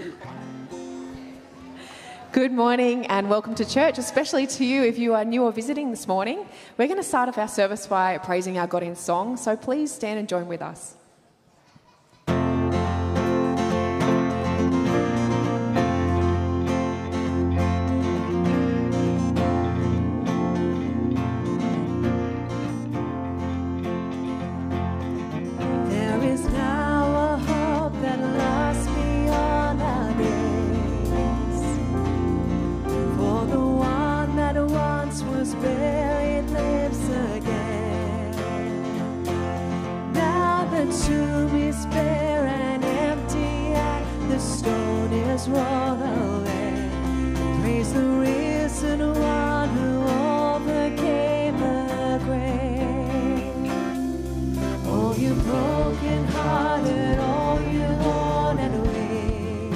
Good morning and welcome to church, especially to you if you are new or visiting this morning. We're going to start off our service by praising our God in song, so please stand and join with us. Roll away. Praise the risen one who overcame the grave. Oh, you broken hearted, all you worn and weak,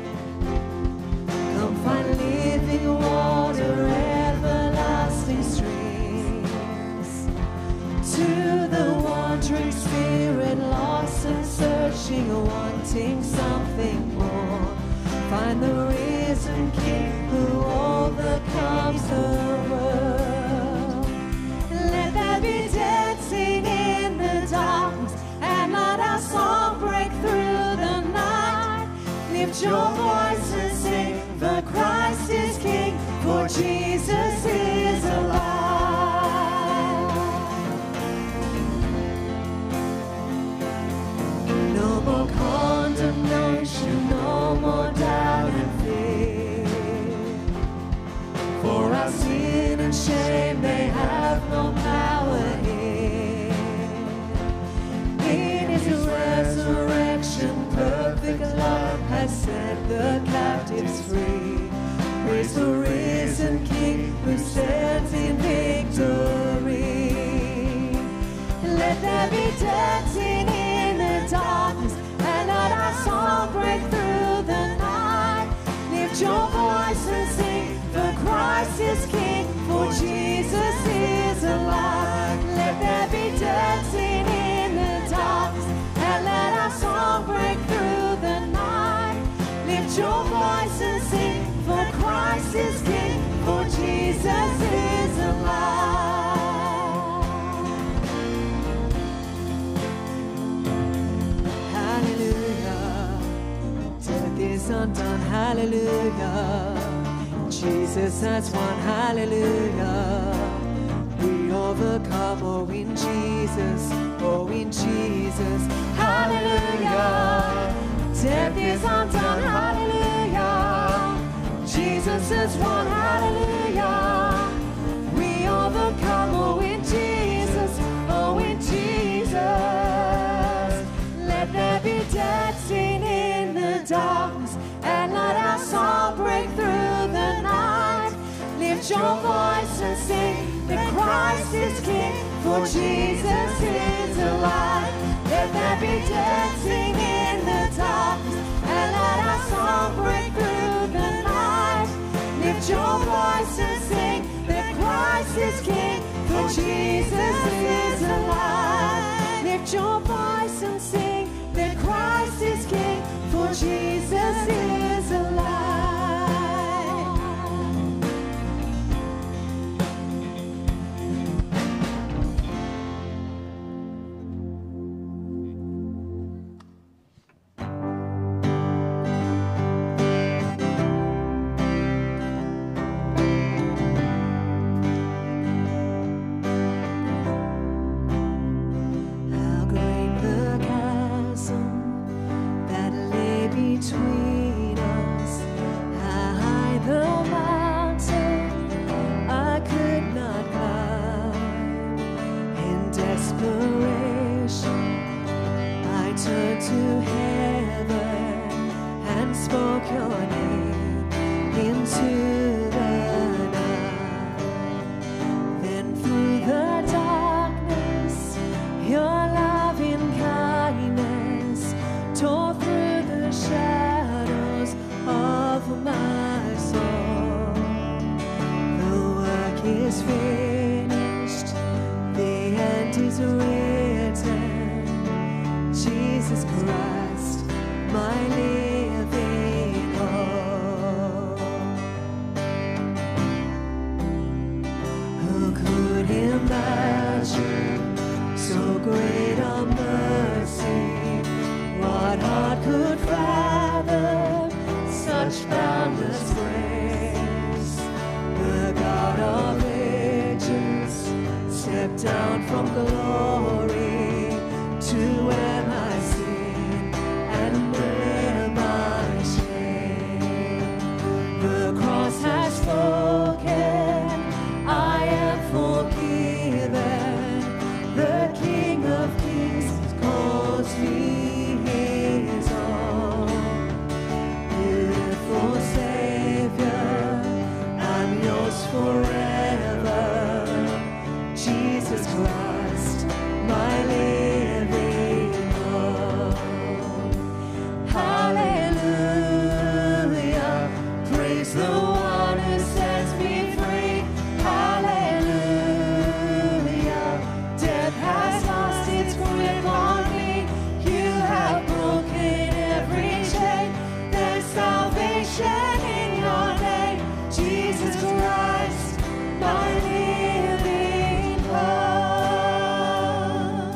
come find living water, everlasting streams. To the wandering spirit, lost and searching, wanting something more, find the risen King who overcomes the world. Let there be dancing in the darkness, and let our song break through the night. Lift your voice and sing, for Christ is King, for Jesus is alive. No more condemnation, no more doubt and fear. For our sin and shame, they have no power here. In His resurrection, perfect love has set the captives free. Praise the risen King who stands in victory. Let there be dancing in the darkness, and let our song break through the night. Lift your voice and sing, for Christ is King, for Jesus is alive. Let there be dancing in the darkness, and let our song break through the night. Lift your voice and sing, for Christ is King, for Jesus is alive. Is undone, hallelujah. Jesus has won, hallelujah. We overcome, oh in Jesus, hallelujah. Death is undone, hallelujah. Jesus has won, hallelujah. We overcome, oh in Jesus, let there be dancing in the darkness, and let our song break through the night. Lift your voice and sing that Christ is King, for Jesus is alive. Let there be dancing in the darkness, and let our song break through the night. Lift your voice and sing that Christ is King, for Jesus is alive. Lift your voice and sing that Christ is King, for Jesus is alive. Jesus Christ, my living from glory to where my sin and where my shame. The cross has spoken, I am forgiven. The King of Kings calls me his own. Beautiful Savior, I'm yours forever. Jesus Christ, my living hope. Hallelujah, praise the one who sets me free. Hallelujah, death has lost its grip on me. You have broken every chain. There's salvation in your name. Jesus Christ, my living hope.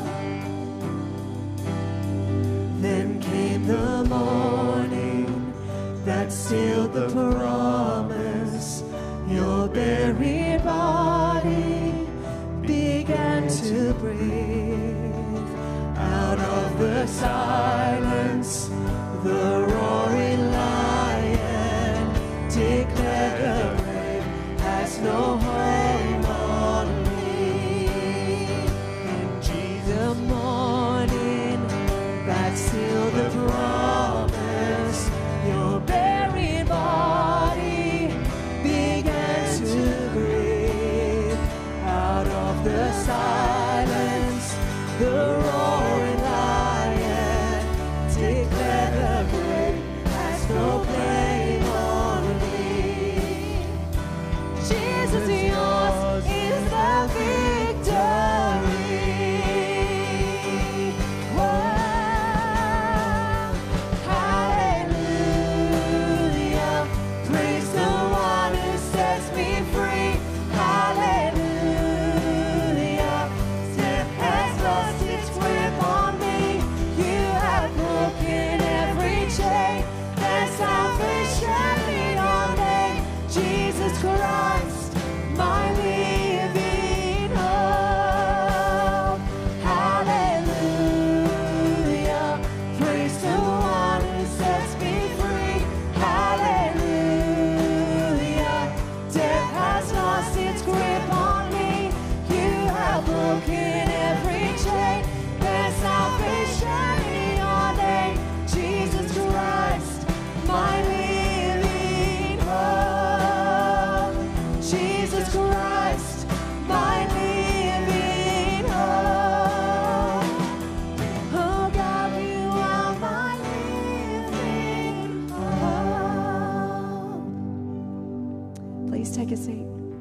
Then came the morning that sealed the promise. Your buried body began to breathe. Out of the silence, the roaring lion declared the grave has no hold on me. In Jesus' morning that sealed the promise, your buried body began to breathe. Out of the silence, the roaring lion declared the grave has no claim on me. Jesus, yours is the victory. Whoa. Hallelujah, praise the one who sets me free. Hallelujah, death has lost its grip on me. You have broken every chain. There's salvation in your name. Jesus Christ, my living hope. Hallelujah, praise the one who sets me free. Hallelujah, death has lost its grip on me. You have broken every chain. There's salvation in your name. Jesus Christ, my living hope. Jesus Christ, my living hope. Oh God, you are my living hope. Please take a seat.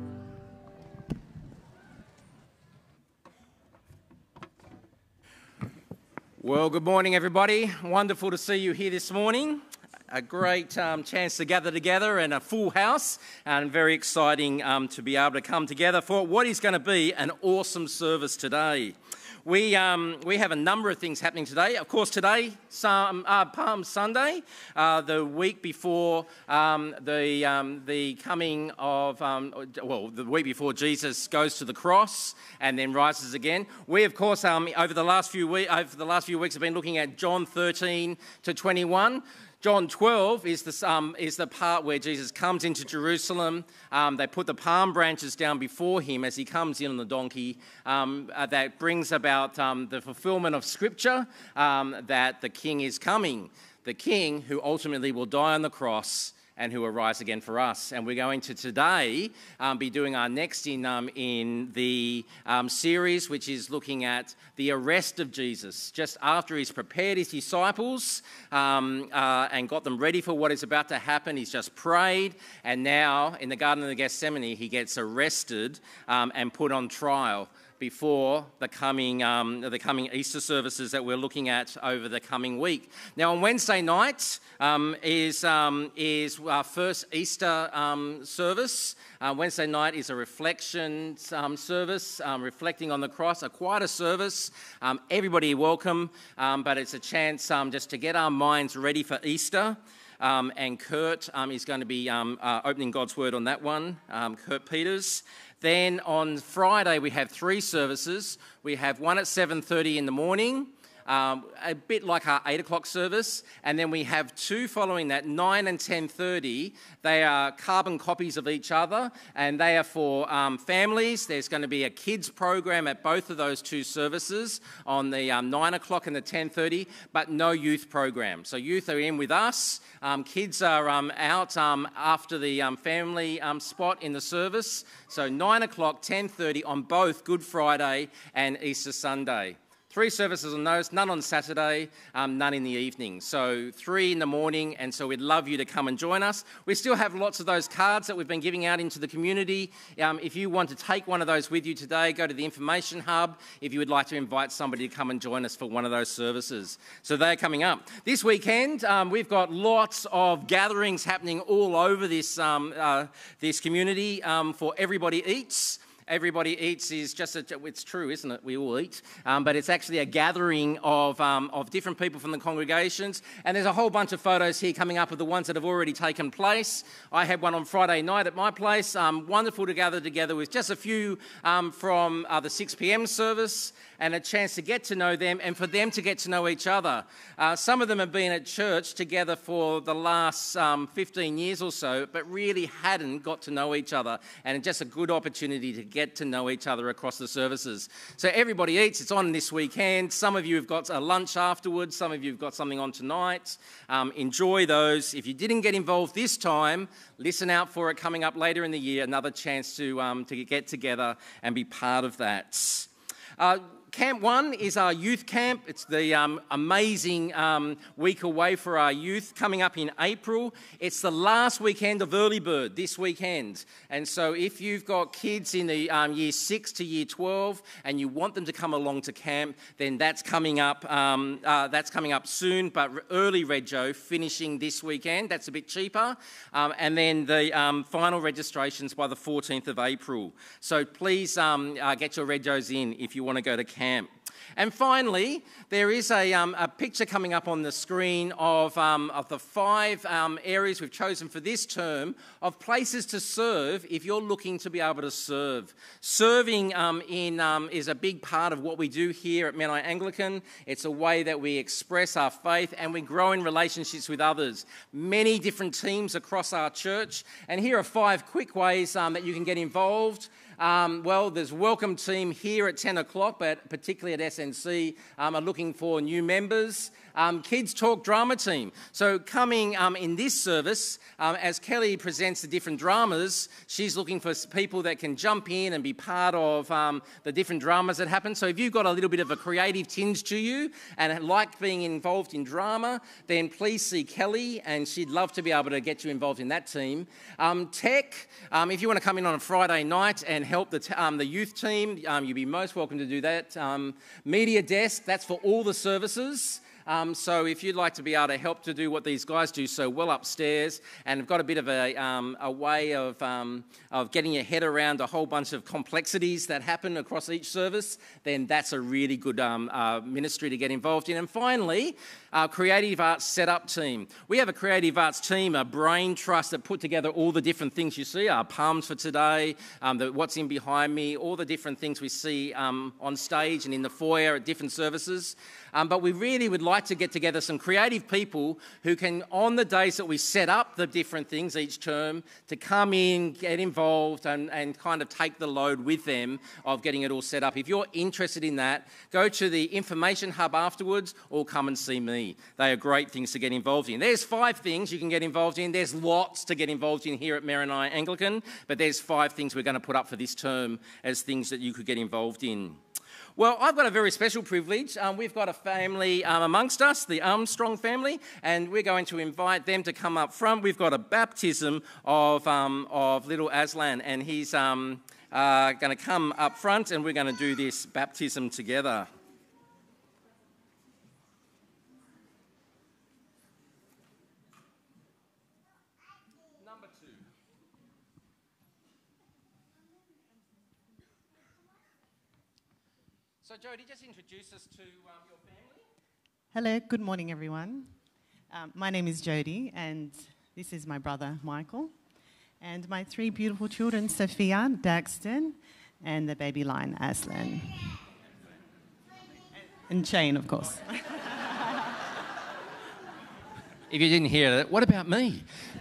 Well, good morning, everybody. Wonderful to see you here this morning. A great chance to gather together and a full house, and very exciting to be able to come together for what is going to be an awesome service today. We have a number of things happening today. Of course, today, Palm Sunday, the week before the coming of, the week before Jesus goes to the cross and then rises again. We, of course, over the last few weeks, have been looking at John 13 to 21. John 12 is the part where Jesus comes into Jerusalem. They put the palm branches down before him as he comes in on the donkey. That brings about the fulfillment of Scripture that the King is coming. The King who ultimately will die on the cross and who will rise again for us. And we're going to today be doing our next in the series, which is looking at the arrest of Jesus. Just after he's prepared his disciples and got them ready for what is about to happen, he's just prayed, and now in the Garden of Gethsemane, he gets arrested and put on trial before the coming Easter services that we're looking at over the coming week. Now, on Wednesday night is our first Easter service. Wednesday night is a reflection service, reflecting on the cross, a quieter service. Everybody welcome, but it's a chance just to get our minds ready for Easter. And Kurt is going to be opening God's Word on that one, Kurt Peters. Then on Friday we have 3 services. We have one at 7:30 in the morning, a bit like our 8 o'clock service, and then we have 2 following that, 9 and 10:30. They are carbon copies of each other, and they are for families. There's going to be a kids program at both of those 2 services on the 9 o'clock and the 10:30, but no youth program. So youth are in with us. Kids are out after the family spot in the service. So 9 o'clock, 10:30 on both Good Friday and Easter Sunday. 3 services on those, none on Saturday, none in the evening. So 3 in the morning, and so we'd love you to come and join us. We still have lots of those cards that we've been giving out into the community. If you want to take one of those with you today, go to the information hub if you would like to invite somebody to come and join us for one of those services. So they're coming up. This weekend, we've got lots of gatherings happening all over this, this community for Everybody Eats. Everybody Eats is just, it's true, isn't it? We all eat. But it's actually a gathering of different people from the congregations. And there's a whole bunch of photos here coming up of the ones that have already taken place. I had one on Friday night at my place. Wonderful to gather together with just a few from the 6 p.m. service, and a chance to get to know them and for them to get to know each other. Some of them have been at church together for the last 15 years or so, but really hadn't got to know each other, and just a good opportunity to get to know each other across the services. So Everybody Eats, it's on this weekend. Some of you have got a lunch afterwards, some of you have got something on tonight. Enjoy those. If you didn't get involved this time, listen out for it coming up later in the year, another chance to get together and be part of that. Camp 1 is our youth camp. It's the amazing week away for our youth coming up in April. It's the last weekend of Early Bird this weekend. And so if you've got kids in the year 6 to year 12 and you want them to come along to camp, then that's coming up soon. But early rego finishing this weekend. That's a bit cheaper. And then the final registrations by the 14th of April. So please get your regos in if you want to go to camp. And finally, there is a picture coming up on the screen of the 5 areas we've chosen for this term of places to serve if you're looking to be able to serve. Serving is a big part of what we do here at Menai Anglican. It's a way that we express our faith and we grow in relationships with others. Many different teams across our church. And here are 5 quick ways that you can get involved. Well, there's welcome team here at 10 o'clock, but particularly at SNC, are looking for new members. Kids Talk drama team. So coming in this service, as Kelly presents the different dramas, she's looking for people that can jump in and be part of the different dramas that happen. So if you've got a little bit of a creative tinge to you and like being involved in drama, then please see Kelly, and she'd love to be able to get you involved in that team. Tech, if you want to come in on a Friday night and help the youth team, you'd be most welcome to do that. Media desk, that's for all the services. So if you'd like to be able to help to do what these guys do so well upstairs, and have got a bit of a way of getting your head around a whole bunch of complexities that happen across each service, then that's a really good ministry to get involved in. And finally, our creative arts setup team. We have a creative arts team, a brain trust that put together all the different things you see, our palms for today, what's in behind me, all the different things we see on stage and in the foyer at different services. But we really would like to get together some creative people who can, on the days that we set up the different things each term, to come in, get involved and kind of take the load with them of getting it all set up. If you're interested in that, go to the information hub afterwards or come and see me. They are great things to get involved in. There's 5 things you can get involved in. There's lots to get involved in here at Menai Anglican, but there's 5 things we're going to put up for this term as things that you could get involved in. Well, I've got a very special privilege. We've got a family amongst us, the Armstrong family, and we're going to invite them to come up front. We've got a baptism of little Aslan, and he's going to come up front, and we're going to do this baptism together. Number 2. So, Jody, just introduce us to your family. Hello, good morning, everyone. My name is Jody, and this is my brother, Michael. And my 3 beautiful children, Sophia, Daxton, and the baby lion, Aslan. And Shane, of course. If you didn't hear that, what about me?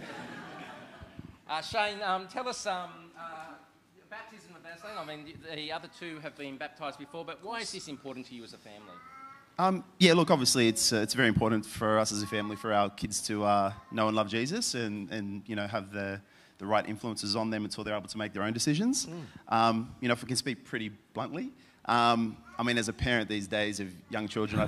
Shane, tell us baptism of Aslan. I mean, the other 2 have been baptised before, but why is this important to you as a family? Yeah, look, obviously it's very important for us as a family, for our kids to know and love Jesus and have the right influences on them until they're able to make their own decisions. If we can speak pretty bluntly, as a parent these days of young children,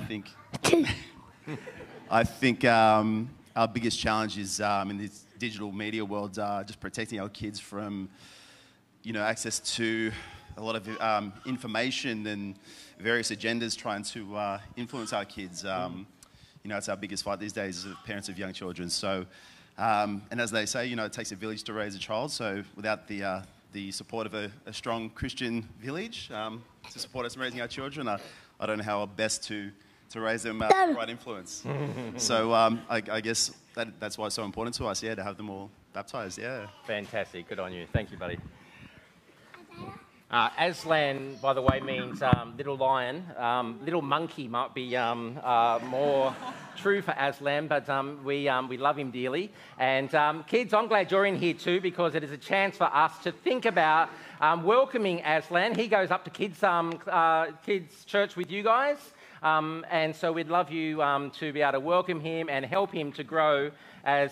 I think our biggest challenge is in this digital media world, just protecting our kids from, access to a lot of information and various agendas trying to influence our kids. It's our biggest fight these days as parents of young children. So, and as they say, it takes a village to raise a child. So without the support of a strong Christian village to support us in raising our children, I don't know how best to raise them with the right influence. So I guess that's why it's so important to us, to have them all baptised, Fantastic. Good on you. Thank you, buddy. Aslan, by the way, means little lion. Little monkey might be more true for Aslan, but we love him dearly. And kids, I'm glad you're in here too, because it is a chance for us to think about welcoming Aslan. He goes up to kids church with you guys. And so we'd love you to be able to welcome him and help him to grow as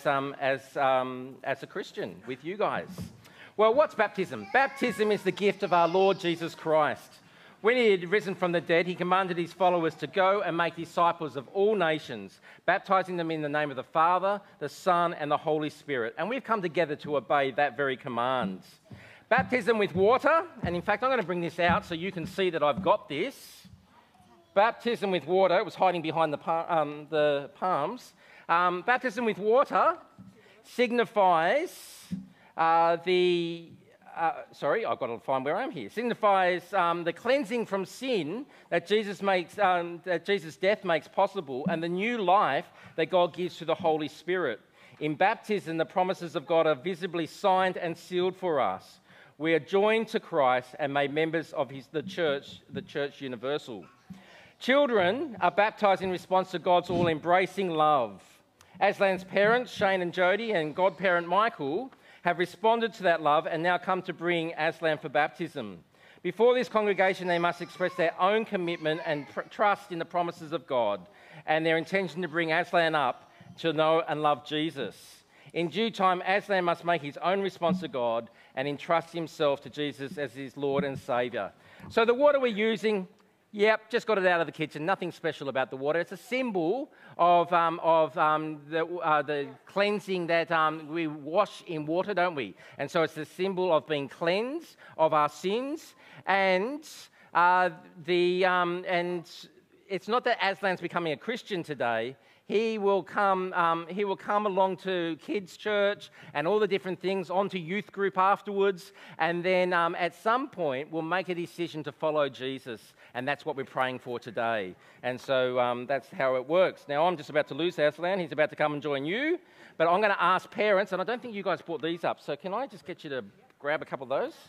a Christian with you guys. Well, what's baptism? Baptism is the gift of our Lord Jesus Christ. When he had risen from the dead, he commanded his followers to go and make disciples of all nations, baptizing them in the name of the Father, the Son, and the Holy Spirit. And we've come together to obey that very command. Baptism with water, and in fact, I'm going to bring this out so you can see that I've got this. Baptism with water, it was hiding behind the palms. Baptism with water signifies I've got to find where I am here. Signifies the cleansing from sin that Jesus' death makes possible, and the new life that God gives to the Holy Spirit. In baptism, the promises of God are visibly signed and sealed for us. We are joined to Christ and made members of the Church Universal. Children are baptised in response to God's all-embracing love. Aslan's parents, Shane and Jody, and godparent Michael, have responded to that love and now come to bring Aslan for baptism. Before this congregation, they must express their own commitment and trust in the promises of God and their intention to bring Aslan up to know and love Jesus. In due time, Aslan must make his own response to God and entrust himself to Jesus as his Lord and Saviour. So the water we're using, just got it out of the kitchen. Nothing special about the water. It's a symbol of the cleansing that we wash in water, don't we? And so it's the symbol of being cleansed of our sins. And it's not that Aslan's becoming a Christian today. He will come along to kids' church and all the different things, onto youth group afterwards, and then at some point we'll make a decision to follow Jesus, and that's what we're praying for today. And so that's how it works. Now I'm just about to lose Aslan. He's about to come and join you, but I'm going to ask parents, and I don't think you guys brought these up, so can I just get you to grab a couple of those?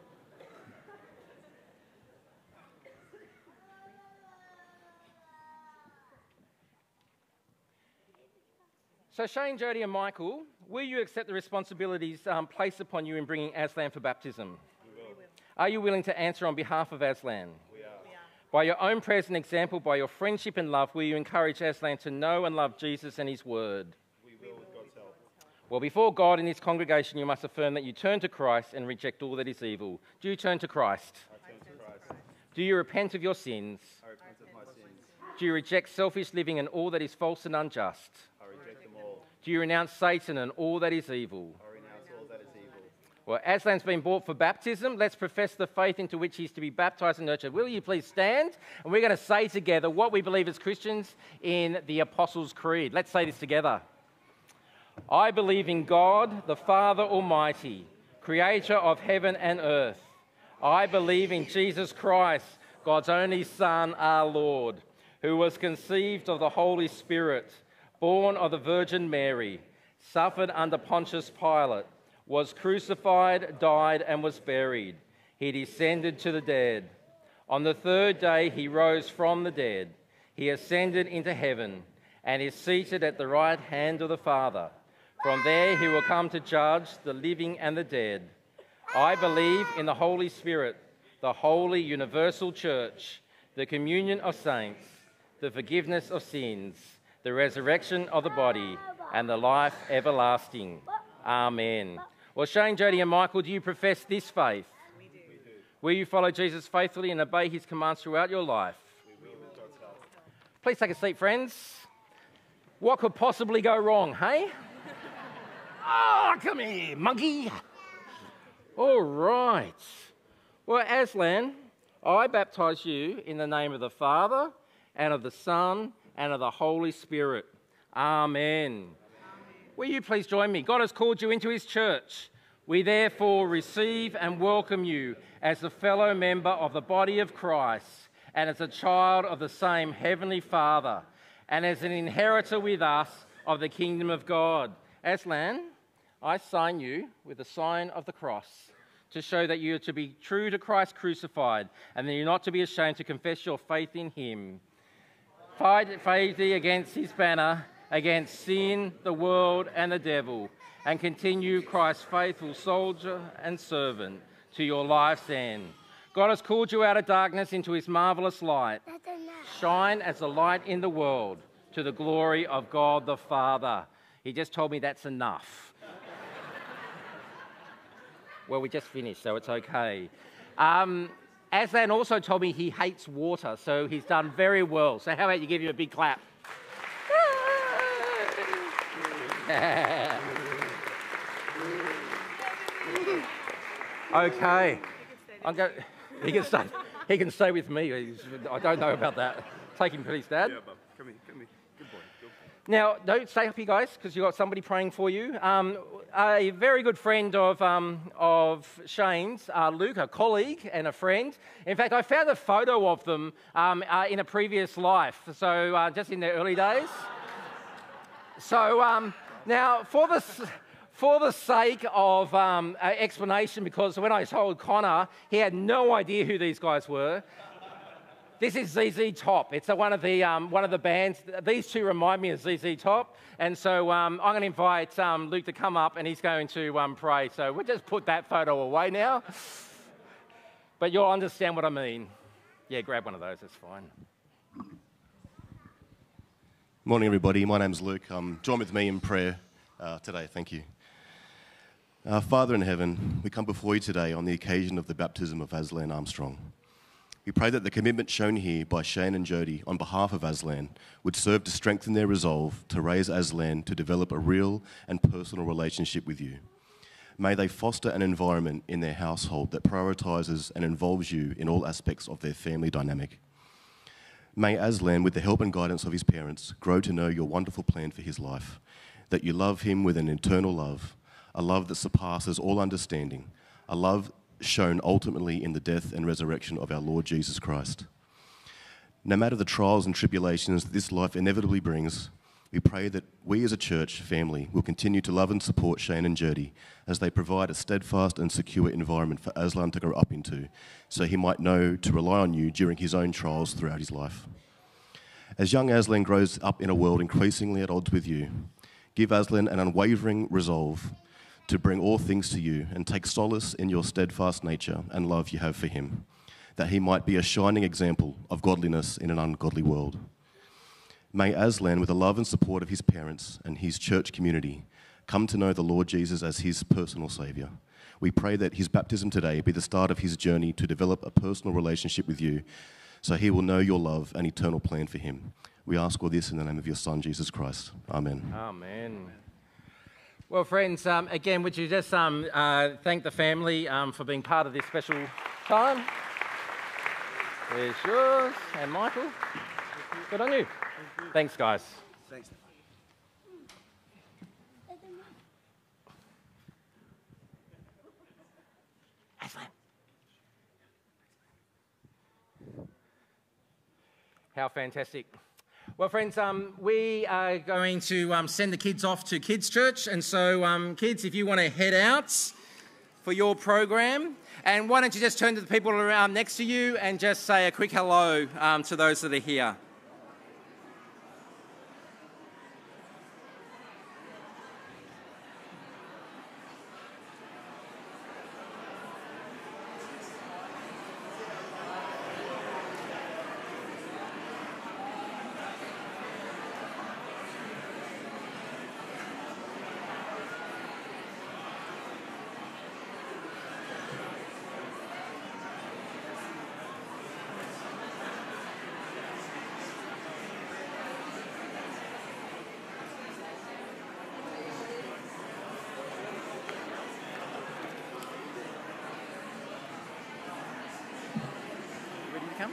So Shane, Jody and Michael, will you accept the responsibilities placed upon you in bringing Aslan for baptism? We will. Are you willing to answer on behalf of Aslan? We are. By your own prayers and example, by your friendship and love, will you encourage Aslan to know and love Jesus and his word? We will with God's help. Well, before God and his congregation, you must affirm that you turn to Christ and reject all that is evil. Do you turn to Christ? I turn to Christ. Do you repent of your sins? I repent of my sins. Do you reject selfish living and all that is false and unjust? Do you renounce Satan and all that is evil? I renounce all that is evil. Well, Aslan's been brought for baptism. Let's profess the faith into which he's to be baptised and nurtured. Will you please stand? And we're going to say together what we believe as Christians in the Apostles' Creed. Let's say this together. I believe in God, the Father Almighty, creator of heaven and earth. I believe in Jesus Christ, God's only Son, our Lord, who was conceived of the Holy Spirit, born of the Virgin Mary, suffered under Pontius Pilate, was crucified, died, and was buried. He descended to the dead. On the third day he rose from the dead. He ascended into heaven and is seated at the right hand of the Father. From there he will come to judge the living and the dead. I believe in the Holy Spirit, the holy universal church, the communion of saints, the forgiveness of sins, the resurrection of the body, and the life everlasting. Amen. Well, Shane, Jody, and Michael, do you profess this faith? We do. Will you follow Jesus faithfully and obey his commands throughout your life? We will. Please take a seat, friends. What could possibly go wrong, hey? Come here, monkey. All right. Well, Aslan, I baptise you in the name of the Father and of the Son and of the Holy Spirit. Amen. Will you please join me? God has called you into his church. We therefore receive and welcome you as a fellow member of the body of Christ and as a child of the same heavenly Father and as an inheritor with us of the kingdom of God. Aslan, I sign you with the sign of the cross to show that you are to be true to Christ crucified and that you're not to be ashamed to confess your faith in him. Fight faithfully against his banner, against sin, the world, and the devil, and continue Christ's faithful soldier and servant to your life's end. God has called you out of darkness into his marvellous light. Shine as a light in the world to the glory of God the Father. He just told me that's enough. Well, we just finished, so it's okay. Aslan also told me he hates water, so he's done very well. So how about you give him a big clap? Okay. He can stay with me. I don't know about that. Take him, please, Dad. Yeah, Bob. Come here. Good boy. Now, don't stay up, you guys, because you've got somebody praying for you. A very good friend of Shane's, Luke, a colleague and a friend. In fact, I found a photo of them in a previous life, so just in their early days. So now, for the sake of explanation, because when I told Connor, he had no idea who these guys were. This is ZZ Top. It's one of the bands. These two remind me of ZZ Top, and so I'm going to invite Luke to come up, and he's going to pray. So we'll just put that photo away now, but you'll understand what I mean. Yeah, grab one of those. It's fine. Morning, everybody. My name's Luke. Join with me in prayer today. Thank you. Father in heaven, we come before you today on the occasion of the baptism of Aslan Armstrong. We pray that the commitment shown here by Shane and Jody on behalf of Aslan would serve to strengthen their resolve to raise Aslan to develop a real and personal relationship with you. May they foster an environment in their household that prioritises and involves you in all aspects of their family dynamic. May Aslan, with the help and guidance of his parents, grow to know your wonderful plan for his life, that you love him with an eternal love, a love that surpasses all understanding, a love shown ultimately in the death and resurrection of our Lord Jesus Christ. No matter the trials and tribulations that this life inevitably brings, we pray that we as a church family will continue to love and support Shane and Jody as they provide a steadfast and secure environment for Aslan to grow up into, so he might know to rely on you during his own trials throughout his life. As young Aslan grows up in a world increasingly at odds with you, give Aslan an unwavering resolve to bring all things to you and take solace in your steadfast nature and love you have for him, that he might be a shining example of godliness in an ungodly world. May Aslan, with the love and support of his parents and his church community, come to know the Lord Jesus as his personal Saviour. We pray that his baptism today be the start of his journey to develop a personal relationship with you, so he will know your love and eternal plan for him. We ask all this in the name of your Son, Jesus Christ. Amen. Amen. Well, friends, again, would you just thank the family for being part of this special time? There's yours and Michael. Good on you. Thanks, guys. Thanks. How fantastic. Well, friends, we are going to send the kids off to Kids Church. And so, kids, if you want to head out for your program, and why don't you just turn to the people around next to you and just say a quick hello to those that are here. Ready to come?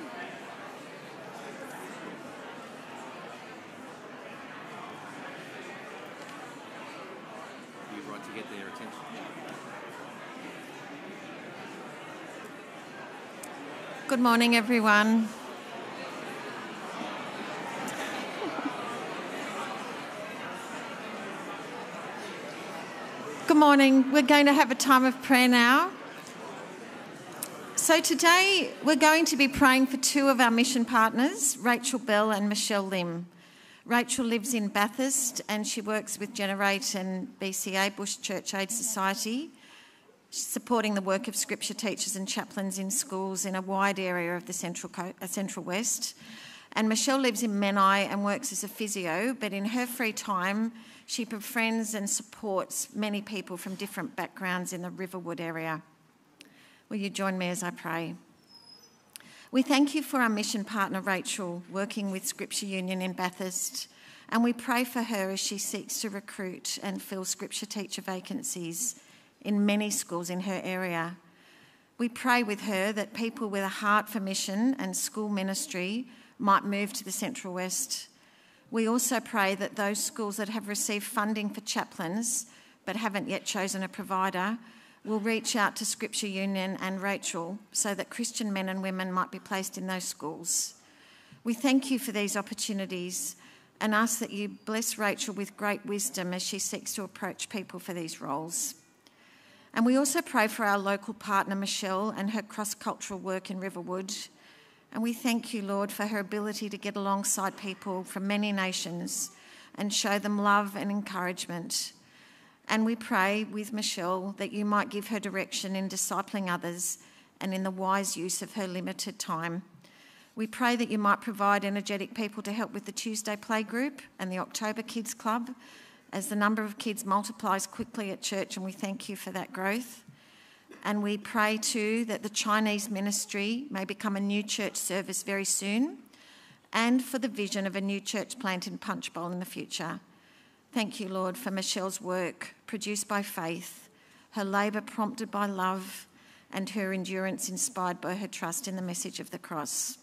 You're right to get their attention. Good morning, everyone. Good morning. We're going to have a time of prayer now. So today we're going to be praying for two of our mission partners, Rachel Bell and Michelle Lim. Rachel lives in Bathurst and she works with Generate and BCA, Bush Church Aid Society, supporting the work of scripture teachers and chaplains in schools in a wide area of the Central West. And Michelle lives in Menai and works as a physio, but in her free time, she befriends and supports many people from different backgrounds in the Riverwood area. Will you join me as I pray? We thank you for our mission partner, Rachel, working with Scripture Union in Bathurst, and we pray for her as she seeks to recruit and fill scripture teacher vacancies in many schools in her area. We pray with her that people with a heart for mission and school ministry might move to the Central West. We also pray that those schools that have received funding for chaplains but haven't yet chosen a provider will reach out to Scripture Union and Rachel so that Christian men and women might be placed in those schools. We thank you for these opportunities and ask that you bless Rachel with great wisdom as she seeks to approach people for these roles. And we also pray for our local partner, Michelle, and her cross-cultural work in Riverwood. And we thank you, Lord, for her ability to get alongside people from many nations and show them love and encouragement. And we pray with Michelle that you might give her direction in discipling others and in the wise use of her limited time. We pray that you might provide energetic people to help with the Tuesday Playgroup and the October Kids Club, as the number of kids multiplies quickly at church, and we thank you for that growth. And we pray too that the Chinese ministry may become a new church service very soon, and for the vision of a new church plant in Punchbowl in the future. Thank you, Lord, for Michelle's work produced by faith, her labour prompted by love, and her endurance inspired by her trust in the message of the cross.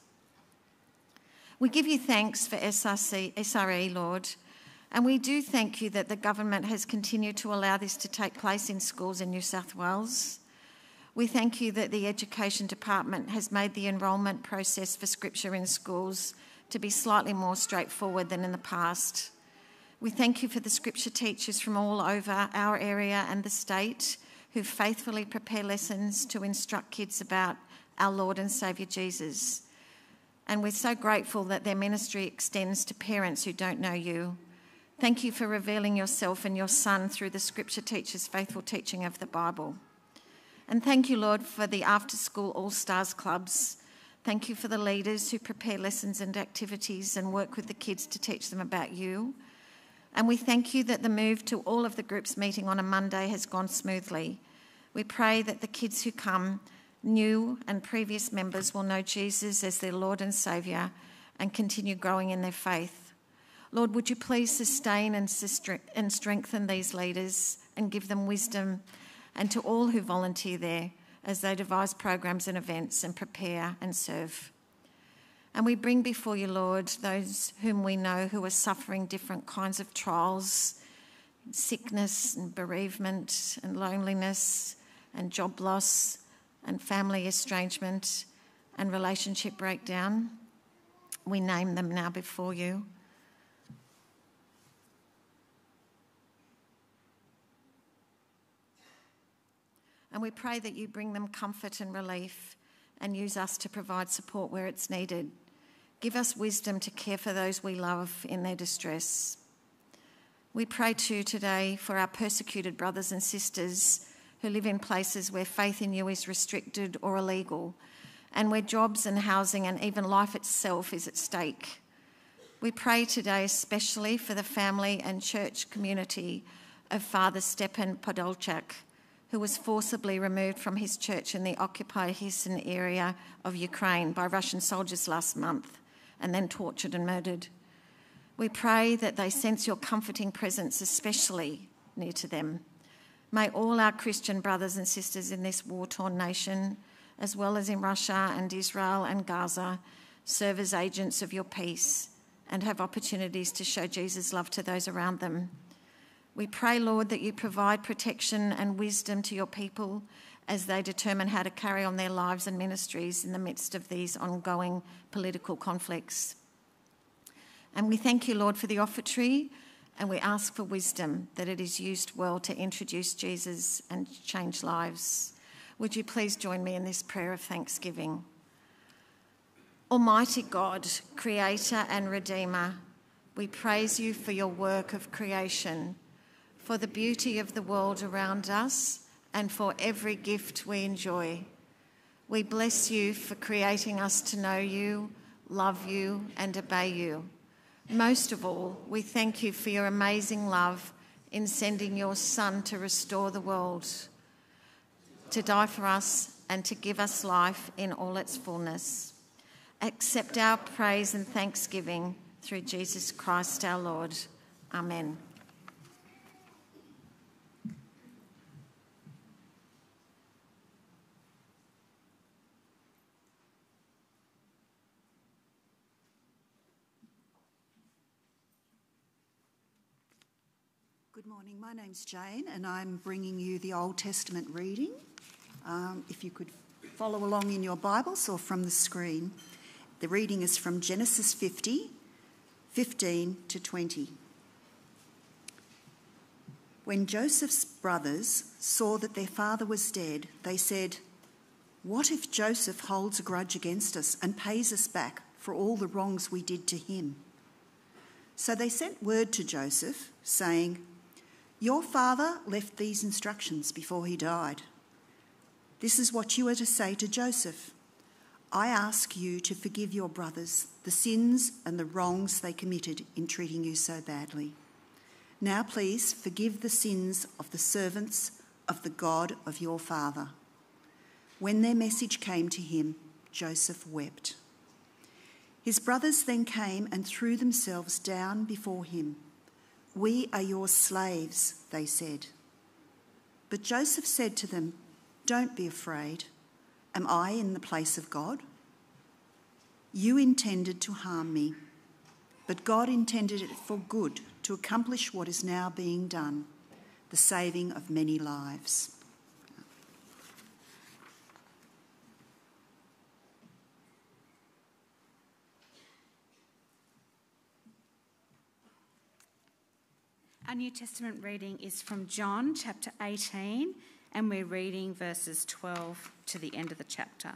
We give you thanks for SRE, Lord, and we do thank you that the government has continued to allow this to take place in schools in New South Wales. We thank you that the Education Department has made the enrolment process for Scripture in schools to be slightly more straightforward than in the past. We thank you for the Scripture teachers from all over our area and the state who faithfully prepare lessons to instruct kids about our Lord and Saviour Jesus. And we're so grateful that their ministry extends to parents who don't know you. Thank you for revealing yourself and your Son through the Scripture teachers' faithful teaching of the Bible. And thank you, Lord, for the after-school All-Stars clubs. Thank you for the leaders who prepare lessons and activities and work with the kids to teach them about you. And we thank you that the move to all of the groups meeting on a Monday has gone smoothly. We pray that the kids who come, new and previous members, will know Jesus as their Lord and Saviour and continue growing in their faith. Lord, would you please sustain and strengthen these leaders and give them wisdom, and to all who volunteer there as they devise programs and events and prepare and serve. And we bring before you, Lord, those whom we know who are suffering different kinds of trials, sickness and bereavement and loneliness and job loss and family estrangement and relationship breakdown. We name them now before you. And we pray that you bring them comfort and relief and use us to provide support where it's needed. Give us wisdom to care for those we love in their distress. We pray too today for our persecuted brothers and sisters who live in places where faith in you is restricted or illegal, and where jobs and housing and even life itself is at stake. We pray today especially for the family and church community of Father Stepan Podolchak, who was forcibly removed from his church in the occupied Kherson area of Ukraine by Russian soldiers last month and then tortured and murdered. We pray that they sense your comforting presence, especially near to them. May all our Christian brothers and sisters in this war-torn nation, as well as in Russia and Israel and Gaza, serve as agents of your peace and have opportunities to show Jesus' love to those around them. We pray, Lord, that you provide protection and wisdom to your people as they determine how to carry on their lives and ministries in the midst of these ongoing political conflicts. And we thank you, Lord, for the offertory, and we ask for wisdom that it is used well to introduce Jesus and change lives. Would you please join me in this prayer of thanksgiving? Almighty God, Creator and Redeemer, we praise you for your work of creation, for the beauty of the world around us, and for every gift we enjoy. We bless you for creating us to know you, love you, and obey you. Most of all, we thank you for your amazing love in sending your Son to restore the world, to die for us, and to give us life in all its fullness. Accept our praise and thanksgiving through Jesus Christ our Lord. Amen. Good morning, my name's Jane and I'm bringing you the Old Testament reading. If you could follow along in your Bibles or from the screen. The reading is from Genesis 50, 15 to 20. When Joseph's brothers saw that their father was dead, they said, "What if Joseph holds a grudge against us and pays us back for all the wrongs we did to him?" So they sent word to Joseph, saying, "Your father left these instructions before he died. This is what you are to say to Joseph. I ask you to forgive your brothers the sins and the wrongs they committed in treating you so badly. Now please forgive the sins of the servants of the God of your father." When their message came to him, Joseph wept. His brothers then came and threw themselves down before him. "We are your slaves," they said. But Joseph said to them, "Don't be afraid. Am I in the place of God? You intended to harm me, but God intended it for good to accomplish what is now being done, the saving of many lives." Our New Testament reading is from John chapter 18, and we're reading verses 12 to the end of the chapter.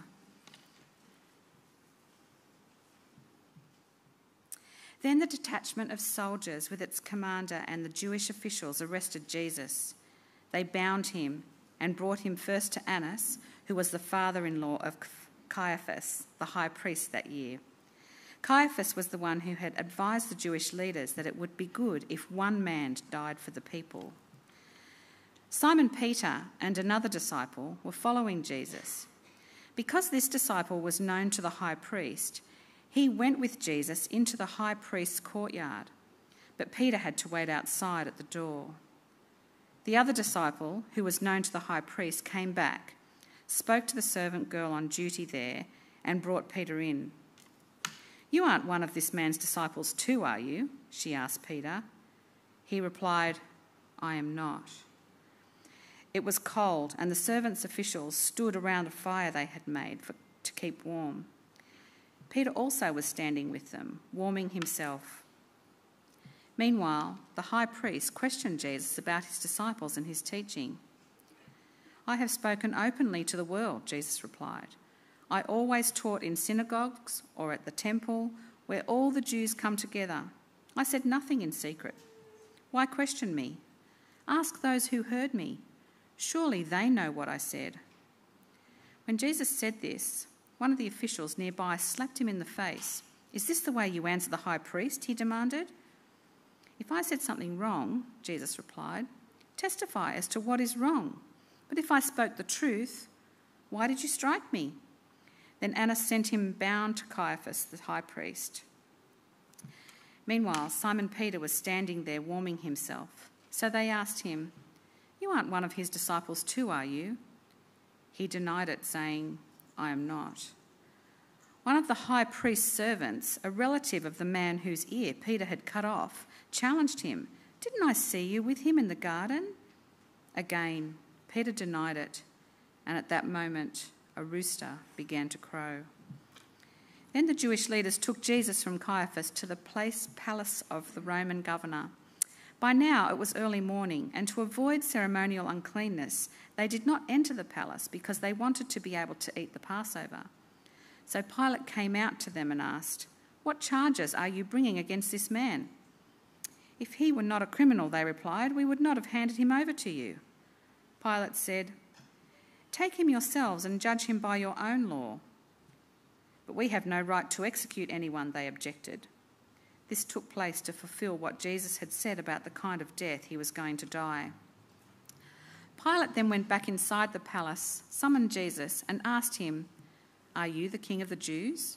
Then the detachment of soldiers with its commander and the Jewish officials arrested Jesus. They bound him and brought him first to Annas, who was the father-in-law of Caiaphas, the high priest that year. Caiaphas was the one who had advised the Jewish leaders that it would be good if one man died for the people. Simon Peter and another disciple were following Jesus. Because this disciple was known to the high priest, he went with Jesus into the high priest's courtyard, but Peter had to wait outside at the door. The other disciple, who was known to the high priest, came back, spoke to the servant girl on duty there, and brought Peter in. "You aren't one of this man's disciples too, are you?" she asked Peter. He replied, "I am not." It was cold, and the servants' officials stood around a fire they had made to keep warm. Peter also was standing with them, warming himself. Meanwhile, the high priest questioned Jesus about his disciples and his teaching. I have spoken openly to the world, Jesus replied. I always taught in synagogues or at the temple where all the Jews come together. I said nothing in secret. Why question me? Ask those who heard me. Surely they know what I said. When Jesus said this, one of the officials nearby slapped him in the face. Is this the way you answer the high priest? He demanded. If I said something wrong, Jesus replied, testify as to what is wrong. But if I spoke the truth, why did you strike me? Then Annas sent him bound to Caiaphas, the high priest. Meanwhile, Simon Peter was standing there warming himself. So they asked him, You aren't one of his disciples too, are you? He denied it, saying, I am not. One of the high priest's servants, a relative of the man whose ear Peter had cut off, challenged him, Didn't I see you with him in the garden? Again, Peter denied it, and at that moment a rooster began to crow. Then the Jewish leaders took Jesus from Caiaphas to the palace of the Roman governor. By now it was early morning, and to avoid ceremonial uncleanness, they did not enter the palace because they wanted to be able to eat the Passover. So Pilate came out to them and asked, What charges are you bringing against this man? If he were not a criminal, they replied, we would not have handed him over to you. Pilate said, Take him yourselves and judge him by your own law. But we have no right to execute anyone, they objected. This took place to fulfill what Jesus had said about the kind of death he was going to die. Pilate then went back inside the palace, summoned Jesus, and asked him, Are you the king of the Jews?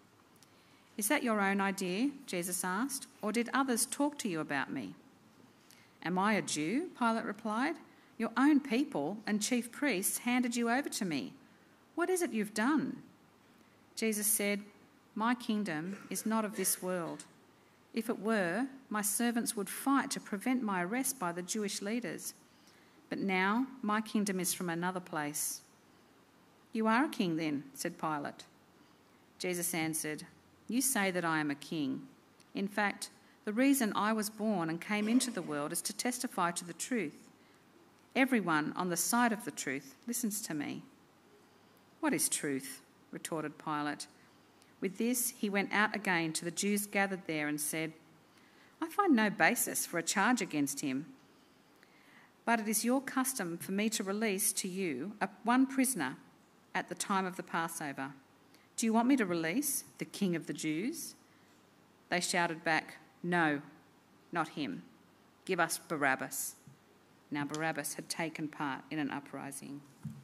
Is that your own idea? Jesus asked, or did others talk to you about me? Am I a Jew? Pilate replied. Your own people and chief priests handed you over to me. What is it you've done? Jesus said, My kingdom is not of this world. If it were, my servants would fight to prevent my arrest by the Jewish leaders. But now my kingdom is from another place. You are a king then, said Pilate. Jesus answered, You say that I am a king. In fact, the reason I was born and came into the world is to testify to the truth. Everyone on the side of the truth listens to me. What is truth? Retorted Pilate. With this, he went out again to the Jews gathered there and said, I find no basis for a charge against him. But it is your custom for me to release to you one prisoner at the time of the Passover. Do you want me to release the King of the Jews? They shouted back, No, not him. Give us Barabbas. Now Barabbas had taken part in an uprising.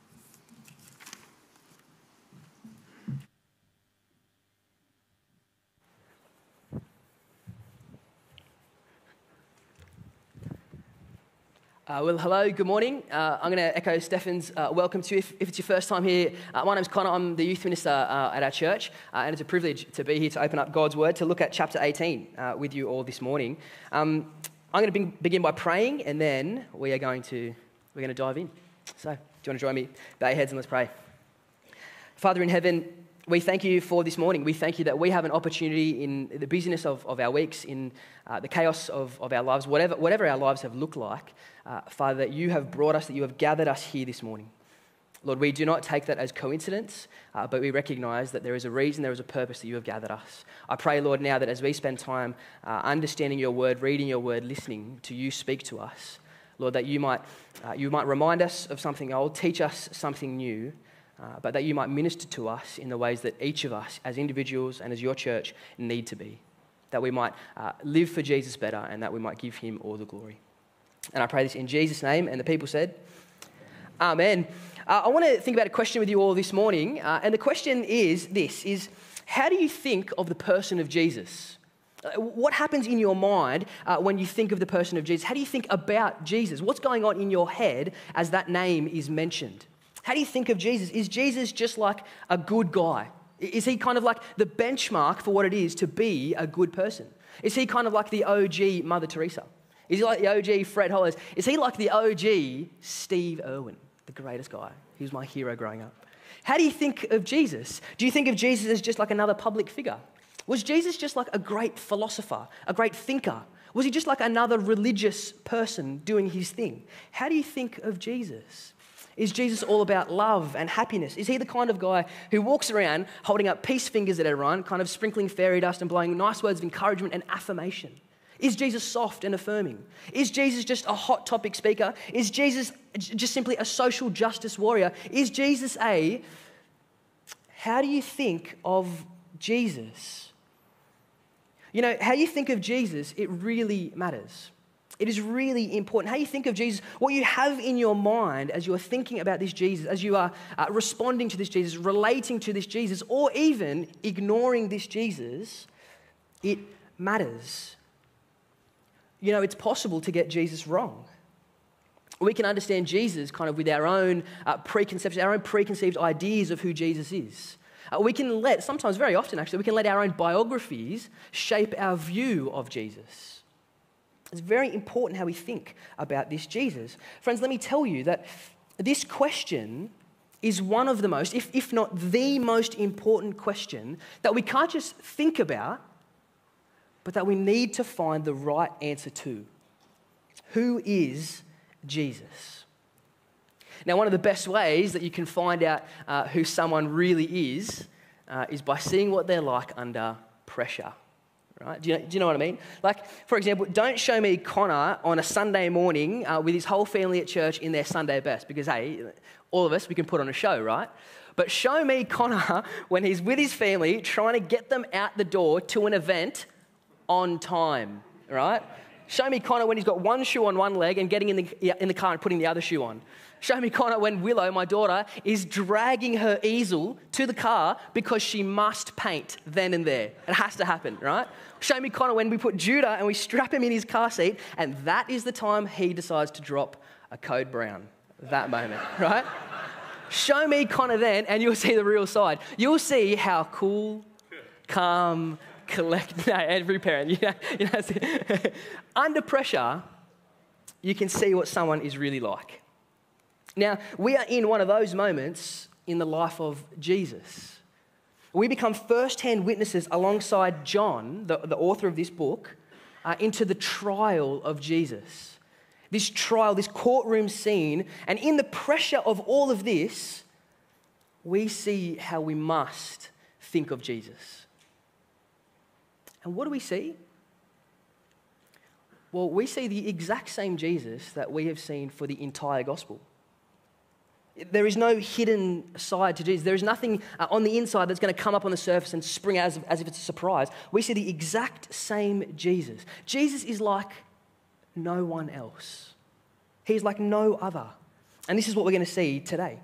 Well, hello, good morning. I'm going to echo Stefan's welcome to you. If it's your first time here, my name's Connor. I'm the youth minister at our church, and it's a privilege to be here to open up God's Word, to look at chapter 18 with you all this morning. I'm going to begin by praying, and then we're going to dive in. So, do you want to join me? Bow your heads and let's pray. Father in heaven, we thank you for this morning. We thank you that we have an opportunity in the busyness of our weeks, in the chaos of our lives, whatever our lives have looked like, Father, that you have brought us, that you have gathered us here this morning. Lord, we do not take that as coincidence, but we recognise that there is a reason, there is a purpose that you have gathered us. I pray, Lord, now that as we spend time understanding your word, reading your word, listening to you speak to us, Lord, that you might remind us of something old, teach us something new, but that you might minister to us in the ways that each of us as individuals and as your church need to be, that we might live for Jesus better and that we might give him all the glory. And I pray this in Jesus' name, and the people said, Amen. I want to think about a question with you all this morning, and the question is this, how do you think of the person of Jesus? What happens in your mind when you think of the person of Jesus? How do you think about Jesus? What's going on in your head as that name is mentioned? How do you think of Jesus? Is Jesus just like a good guy? Is he kind of like the benchmark for what it is to be a good person? Is he kind of like the OG Mother Teresa? Is he like the OG Fred Hollows? Is he like the OG Steve Irwin, the greatest guy? He was my hero growing up. How do you think of Jesus? Do you think of Jesus as just like another public figure? Was Jesus just like a great philosopher, a great thinker? Was he just like another religious person doing his thing? How do you think of Jesus? Is Jesus all about love and happiness? Is he the kind of guy who walks around holding up peace fingers at everyone, kind of sprinkling fairy dust and blowing nice words of encouragement and affirmation? Is Jesus soft and affirming? Is Jesus just a hot topic speaker? Is Jesus just simply a social justice warrior? Is Jesus how do you think of Jesus? You know, how you think of Jesus, it really matters. It is really important. How you think of Jesus, what you have in your mind as you are thinking about this Jesus, as you are responding to this Jesus, relating to this Jesus, or even ignoring this Jesus, it matters. You know, it's possible to get Jesus wrong. We can understand Jesus kind of with our own preconceptions, our own preconceived ideas of who Jesus is. We can sometimes very often actually, we can let our own biographies shape our view of Jesus. It's very important how we think about this Jesus. Friends, let me tell you that this question is one of the most, if not the most important question that we can't just think about, but that we need to find the right answer to. Who is Jesus? Now, one of the best ways that you can find out who someone really is by seeing what they're like under pressure. Right? Do you know what I mean? Like, for example, don't show me Connor on a Sunday morning with his whole family at church in their Sunday best, because, hey, all of us, we can put on a show, right? But show me Connor when he's with his family trying to get them out the door to an event on time, right? Show me Connor when he's got one shoe on one leg and getting in the car and putting the other shoe on. Show me Connor when Willow, my daughter, is dragging her easel to the car because she must paint then and there. It has to happen, right? Show me Connor when we put Judah and we strap him in his car seat, and that is the time he decides to drop a code brown. That moment, right? Show me Connor then, and you'll see the real side. You'll see how cool, calm, every parent, under pressure, you can see what someone is really like. Now, we are in one of those moments in the life of Jesus. We become first-hand witnesses alongside John, the author of this book, into the trial of Jesus. This trial, this courtroom scene, and in the pressure of all of this, we see how we must think of Jesus. And what do we see? Well, we see the exact same Jesus that we have seen for the entire gospel. There is no hidden side to Jesus. There is nothing on the inside that's going to come up on the surface and spring out as if it's a surprise. We see the exact same Jesus. Jesus is like no one else. He is like no other. And this is what we're going to see today.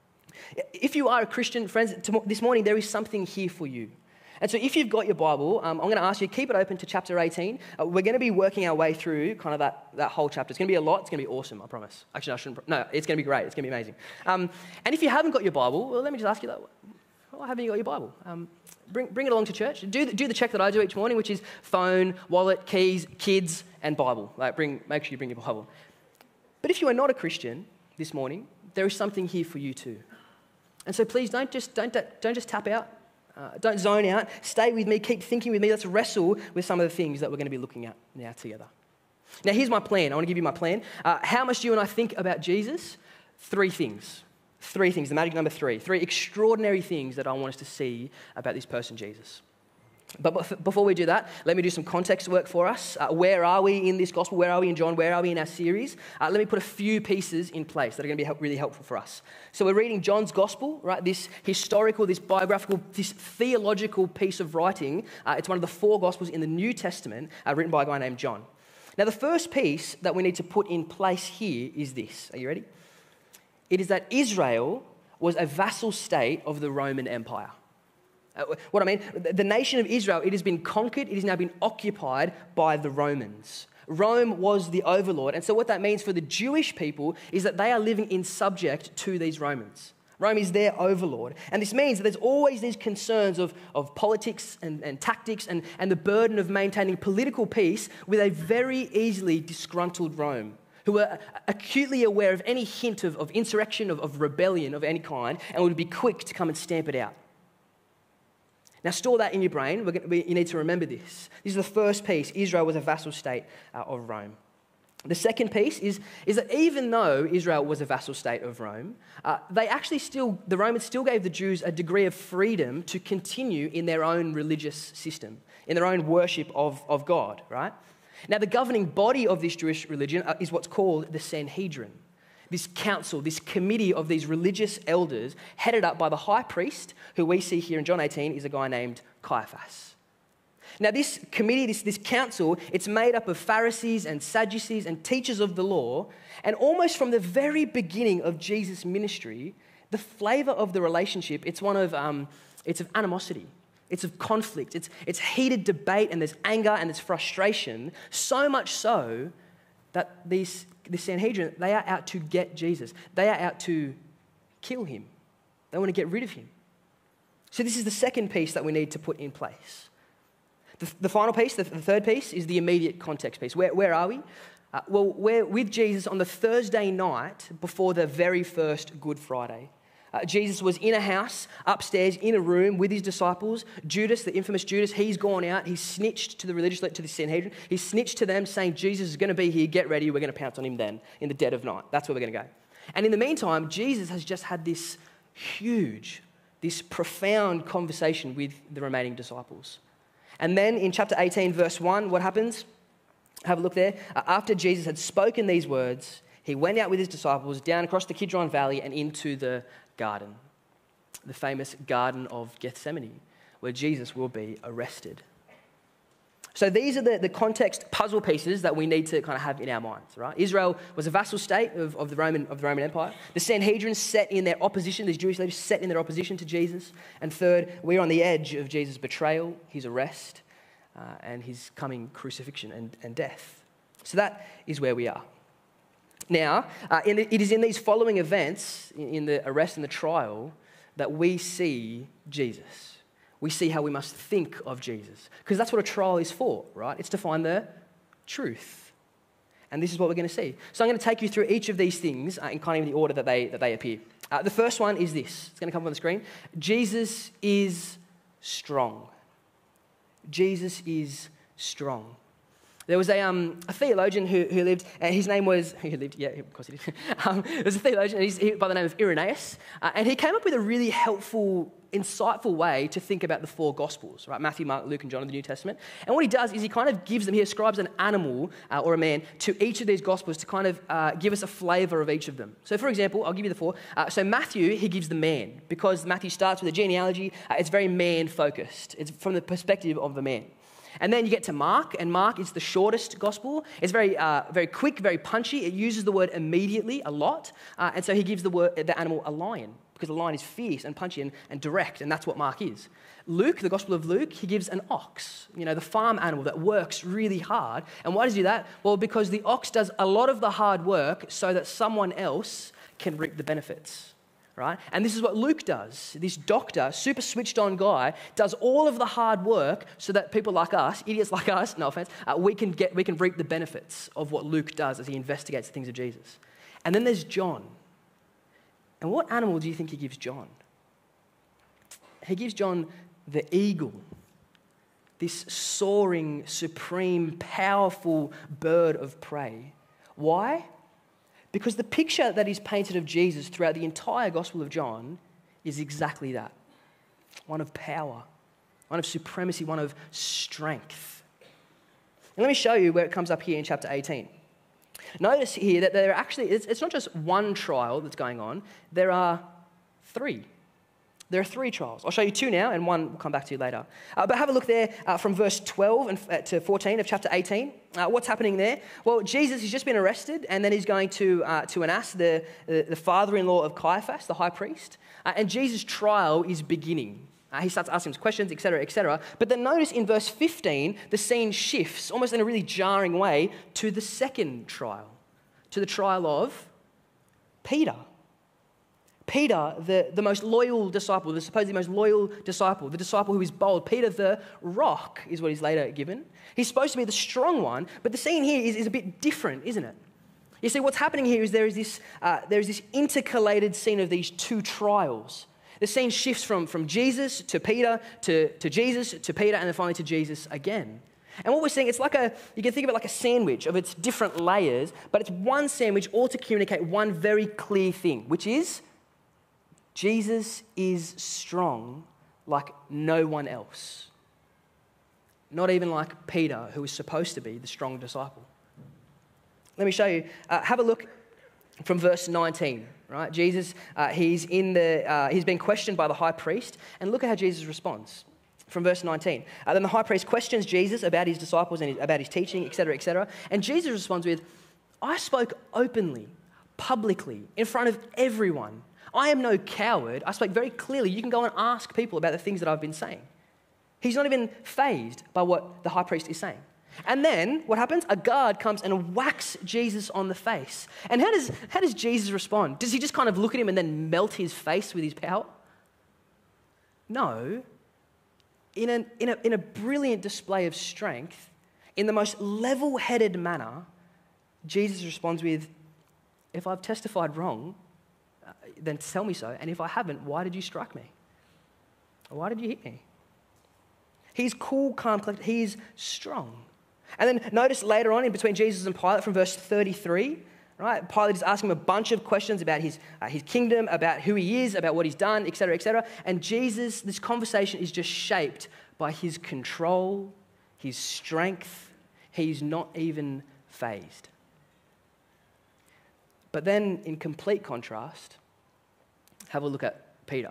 If you are a Christian, friends, this morning there is something here for you. And so if you've got your Bible, I'm going to ask you to keep it open to chapter 18. We're going to be working our way through kind of that whole chapter. It's going to be a lot. It's going to be awesome, I promise. Actually, I shouldn't. No, it's going to be great. It's going to be amazing. And if you haven't got your Bible, well, let me just ask you that. Why haven't you got your Bible? Bring it along to church. Do the check that I do each morning, which is phone, wallet, keys, kids, and Bible. Make sure you bring your Bible. But if you are not a Christian this morning, there is something here for you too. And so please don't just tap out. Don't zone out. Stay with me. Keep thinking with me. Let's wrestle with some of the things that we're going to be looking at now together. Now, here's my plan. I want to give you my plan. How much do you and I think about Jesus? 3 things. 3 things. The magic number 3. 3 extraordinary things that I want us to see about this person, Jesus. But before we do that, let me do some context work for us. Where are we in this gospel? Where are we in John? Where are we in our series? Let me put a few pieces in place that are going to be really helpful for us. So we're reading John's gospel, right? This historical, this biographical, this theological piece of writing. It's one of the 4 gospels in the New Testament written by a guy named John. Now, the first piece that we need to put in place here is this. Are you ready? It is that Israel was a vassal state of the Roman Empire. What I mean, the nation of Israel, it has been conquered, it has now been occupied by the Romans. Rome was the overlord, and so what that means for the Jewish people is that they are living in subject to these Romans. Rome is their overlord, and this means that there's always these concerns of politics and tactics and the burden of maintaining political peace with a very easily disgruntled Rome, who are acutely aware of any hint of insurrection, of rebellion of any kind, and would be quick to come and stamp it out. Now, store that in your brain. You need to remember this. This is the first piece. Israel was a vassal state of Rome. The second piece is that even though Israel was a vassal state of Rome, the Romans still gave the Jews a degree of freedom to continue in their own religious system, in their own worship of God, right? Now, the governing body of this Jewish religion is what's called the Sanhedrin. This council, this committee of these religious elders, headed up by the high priest, who we see here in John 18 is a guy named Caiaphas. Now, this committee, this council, it's made up of Pharisees and Sadducees and teachers of the law, and almost from the very beginning of Jesus' ministry, the flavour of the relationship, it's of animosity. It's of conflict. It's heated debate, and there's anger and there's frustration, so much so that the Sanhedrin, they are out to get Jesus. They are out to kill him. They want to get rid of him. So this is the second piece that we need to put in place. The final piece, the third piece, is the immediate context piece. Where are we? Well, we're with Jesus on the Thursday night before the very first Good Friday. Jesus was in a house, upstairs, in a room with his disciples. Judas, the infamous Judas, he's gone out. He's snitched to the Sanhedrin. He's snitched to them saying, Jesus is going to be here, get ready, we're going to pounce on him then, in the dead of night. That's where we're going to go. And in the meantime, Jesus has just had this profound conversation with the remaining disciples. And then in chapter 18, verse 1, what happens? Have a look there. After Jesus had spoken these words, he went out with his disciples down across the Kidron Valley and into the garden, the famous Garden of Gethsemane, where Jesus will be arrested. So these are the context puzzle pieces that we need to kind of have in our minds, right? Israel was a vassal state of the Roman Empire. The Sanhedrin set in their opposition, these Jewish leaders set in their opposition to Jesus. And third, we're on the edge of Jesus' betrayal, his arrest, and his coming crucifixion and death. So that is where we are. Now, it is in these following events, in the arrest and the trial, that we see Jesus. We see how we must think of Jesus. Because that's what a trial is for, right? It's to find the truth. And this is what we're going to see. So I'm going to take you through each of these things in kind of the order that they appear. The first one is this. It's going to come up on the screen. Jesus is strong. Jesus is strong. There was a theologian who lived, his name was, yeah, of course he did. There was a theologian by the name of Irenaeus, and he came up with a really helpful, insightful way to think about the four Gospels, right? Matthew, Mark, Luke, and John in the New Testament. And what he does is he kind of gives them, he ascribes an animal or a man to each of these Gospels to kind of give us a flavour of each of them. So for example, I'll give you the four. So Matthew, he gives the man, because Matthew starts with a genealogy. It's very man-focused. It's from the perspective of the man. And then you get to Mark, and Mark is the shortest gospel. It's very quick, very punchy. It uses the word immediately a lot. And so he gives the animal a lion, because a lion is fierce and punchy and direct, and that's what Mark is. Luke, the Gospel of Luke, he gives an ox, the farm animal that works really hard. And why does he do that? Well, because the ox does a lot of the hard work so that someone else can reap the benefits. Right? And this is what Luke does. This doctor, super switched on guy, does all of the hard work so that people like us, idiots like us, no offense, we can reap the benefits of what Luke does as he investigates the things of Jesus. And then there's John. And what animal do you think he gives John? He gives John the eagle, this soaring, supreme, powerful bird of prey. Why? Because the picture that is painted of Jesus throughout the entire Gospel of John is exactly that. One of power, one of supremacy, one of strength. And let me show you where it comes up here in chapter 18. Notice here that there are actually, it's not just one trial that's going on, there are three. There are three trials. I'll show you two now, and one we'll come back to later. But have a look there from verse 12 to 14 of chapter 18. What's happening there? Well, Jesus has just been arrested, and then he's going to Annas, the father-in-law of Caiaphas, the high priest. And Jesus' trial is beginning. He starts asking him questions, etc., etc. But then notice in verse 15, the scene shifts, almost in a really jarring way, to the second trial, to the trial of Peter. Peter, the most loyal disciple, the supposedly most loyal disciple, the disciple who is bold. Peter the rock is what he's later given. He's supposed to be the strong one, but the scene here is a bit different, isn't it? You see, what's happening here is there is this intercalated scene of these two trials. The scene shifts from Jesus to Peter, to Jesus, to Peter, and then finally to Jesus again. And what we're seeing, it's like you can think of it like a sandwich of its different layers, but it's one sandwich all to communicate one very clear thing, which is Jesus is strong like no one else. Not even like Peter, who was supposed to be the strong disciple. Let me show you. Have a look from verse 19. Right, Jesus, he's been questioned by the high priest, and look at how Jesus responds. From verse 19. Then the high priest questions Jesus about his disciples and about his teaching, etc., etc. And Jesus responds with, I spoke openly, publicly, in front of everyone. I am no coward. I spoke very clearly. You can go and ask people about the things that I've been saying. He's not even fazed by what the high priest is saying. And then what happens? A guard comes and whacks Jesus on the face. And how does Jesus respond? Does he just kind of look at him and then melt his face with his power? No. In a brilliant display of strength, in the most level-headed manner, Jesus responds with, if I've testified wrong, then tell me so. And if I haven't, why did you strike me? Why did you hit me? He's cool, calm, collected. He's strong. And then notice later on in between Jesus and Pilate from verse 33, right? Pilate is asking him a bunch of questions about his kingdom, about who he is, about what he's done, etc., etc. And Jesus, this conversation is just shaped by his control, his strength. He's not even fazed. But then, in complete contrast, have a look at Peter.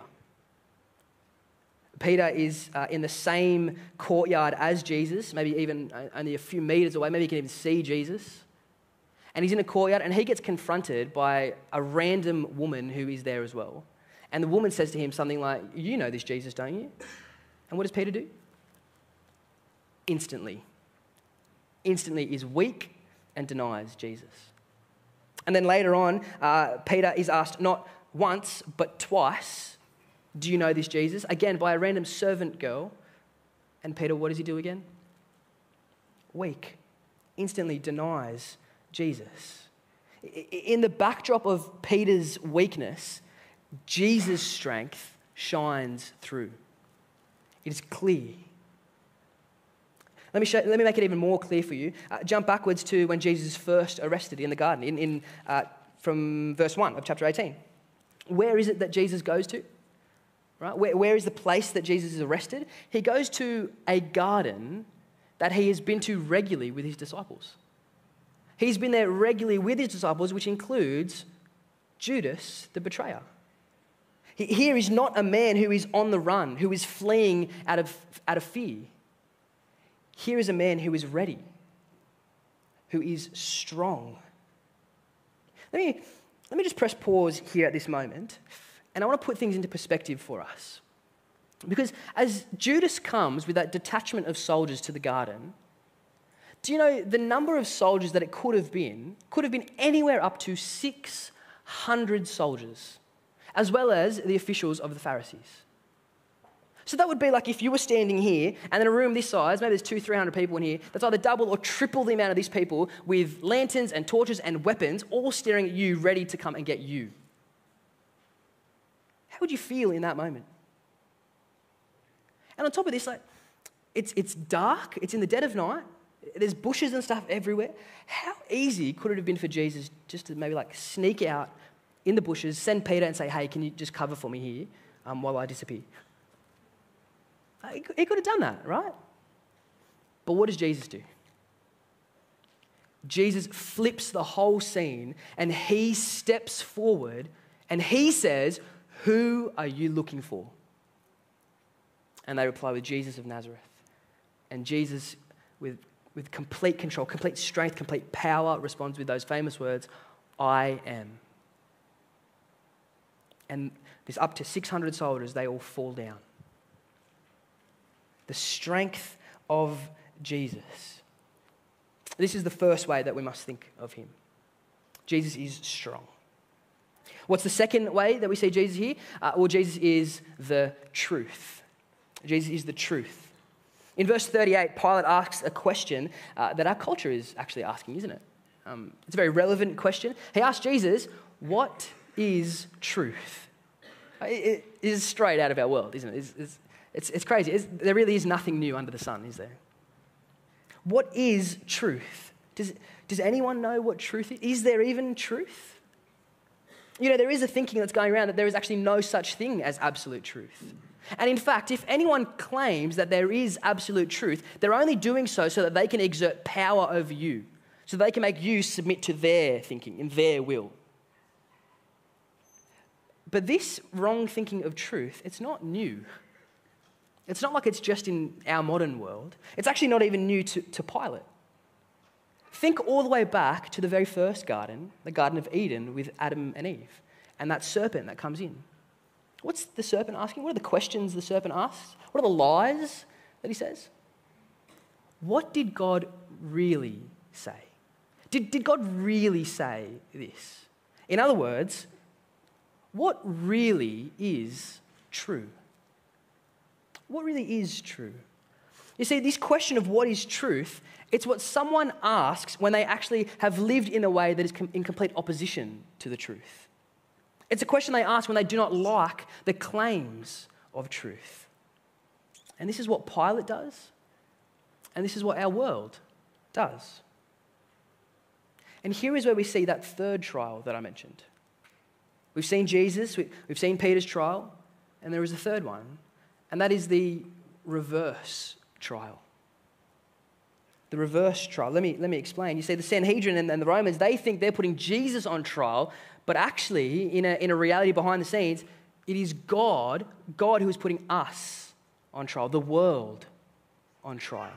Peter is in the same courtyard as Jesus, maybe even only a few meters away. Maybe you can even see Jesus. And he's in a courtyard and he gets confronted by a random woman who is there as well. And the woman says to him something like, you know this Jesus, don't you? And what does Peter do? Instantly is weak and denies Jesus. And then later on, Peter is asked not once, but twice, do you know this Jesus? Again, by a random servant girl. And Peter, what does he do again? Weak. Instantly denies Jesus. In the backdrop of Peter's weakness, Jesus' strength shines through. It is clear. Let me make it even more clear for you. Jump backwards to when Jesus is first arrested in the garden, from verse 1 of chapter 18. Where is it that Jesus goes to? Right? Where is the place that Jesus is arrested? He goes to a garden that he has been to regularly with his disciples. He's been there regularly with his disciples, which includes Judas, the betrayer. Here is not a man who is on the run, who is fleeing out of fear. Here is a man who is ready, who is strong. Let me just press pause here at this moment, and I want to put things into perspective for us. Because as Judas comes with that detachment of soldiers to the garden, do you know the number of soldiers that it could have been anywhere up to 600 soldiers, as well as the officials of the Pharisees. So that would be like if you were standing here and in a room this size, maybe there's 200-300 people in here, that's either double or triple the amount of these people with lanterns and torches and weapons all staring at you, ready to come and get you. How would you feel in that moment? And on top of this, like, it's dark, it's in the dead of night, there's bushes and stuff everywhere. How easy could it have been for Jesus just to maybe like sneak out in the bushes, send Peter and say, hey, can you just cover for me here while I disappear? He could have done that, right? But what does Jesus do? Jesus flips the whole scene and he steps forward and he says, who are you looking for? And they reply with Jesus of Nazareth. And Jesus, with complete control, complete strength, complete power, responds with those famous words, I am. And there's up to 600 soldiers, they all fall down. The strength of Jesus. This is the first way that we must think of him. Jesus is strong. What's the second way that we see Jesus here? Well, Jesus is the truth. Jesus is the truth. In verse 38, Pilate asks a question that our culture is actually asking, isn't it? It's a very relevant question. He asks Jesus, what is truth? It is straight out of our world, isn't it? It's crazy. There really is nothing new under the sun, is there? What is truth? Does anyone know what truth is? Is there even truth? You know, there is a thinking that's going around that there is actually no such thing as absolute truth. And in fact, if anyone claims that there is absolute truth, they're only doing so that they can exert power over you, so they can make you submit to their thinking and their will. But this wrong thinking of truth, it's not new. It's not like it's just in our modern world. It's actually not even new to Pilate. Think all the way back to the very first garden, the Garden of Eden with Adam and Eve, and that serpent that comes in. What's the serpent asking? What are the questions the serpent asks? What are the lies that he says? What did God really say? Did God really say this? In other words, what really is true? What really is true? You see, this question of what is truth, it's what someone asks when they actually have lived in a way that is in complete opposition to the truth. It's a question they ask when they do not like the claims of truth. And this is what Pilate does, and this is what our world does. And here is where we see that third trial that I mentioned. We've seen Jesus, we've seen Peter's trial, and there is a third one, and that is the reverse trial. The reverse trial. Let me explain. You see, the Sanhedrin and the Romans, they think they're putting Jesus on trial, but actually, in a reality behind the scenes, it is God who is putting us on trial, the world on trial.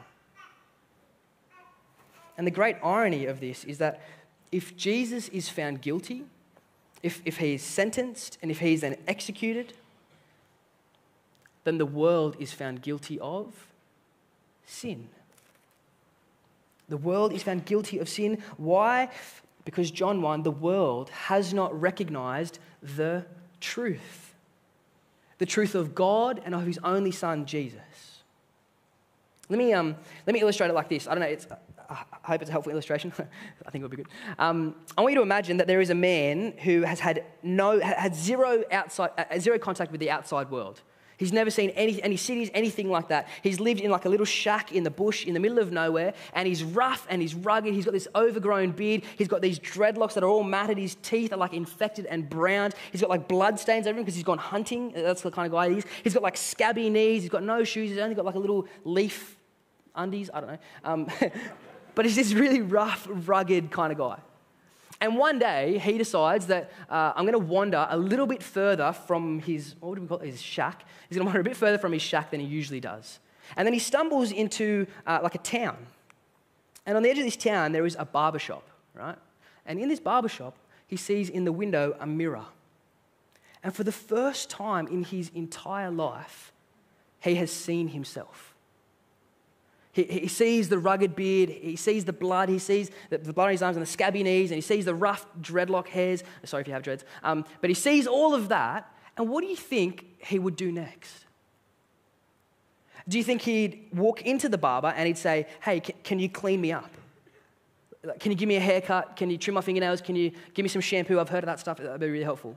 And the great irony of this is that if Jesus is found guilty, if he is sentenced, and if he is then executed, then the world is found guilty of sin. The world is found guilty of sin. Why? Because John 1, the world has not recognized the truth of God and of his only Son, Jesus. Let me illustrate it like this. I don't know, I hope it's a helpful illustration. I think it would be good. I want you to imagine that there is a man who has had zero contact with the outside world. He's never seen any cities, anything like that. He's lived in like a little shack in the bush in the middle of nowhere, and he's rough and he's rugged. He's got this overgrown beard. He's got these dreadlocks that are all matted. His teeth are like infected and browned. He's got like blood stains everywhere because he's gone hunting. That's the kind of guy he is. He's got like scabby knees. He's got no shoes. He's only got like a little leaf undies. I don't know. But he's this really rough, rugged kind of guy. And one day, he decides that I'm going to wander a little bit further from his, what do we call it, his shack. He's going to wander a bit further from his shack than he usually does. And then he stumbles into like a town. And on the edge of this town, there is a barber shop, right? And in this barber shop, he sees in the window a mirror. And for the first time in his entire life, he has seen himself. He sees the rugged beard, he sees the blood, he sees the blood on his arms and the scabby knees, and he sees the rough dreadlock hairs. Sorry if you have dreads. But he sees all of that, and what do you think he would do next? Do you think he'd walk into the barber and he'd say, hey, can you clean me up? Can you give me a haircut? Can you trim my fingernails? Can you give me some shampoo? I've heard of that stuff. That'd be really helpful.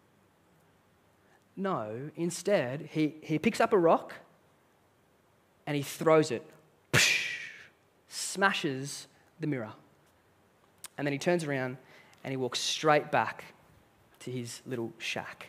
No, instead, he picks up a rock and he throws it. Smashes the mirror. And then he turns around and he walks straight back to his little shack.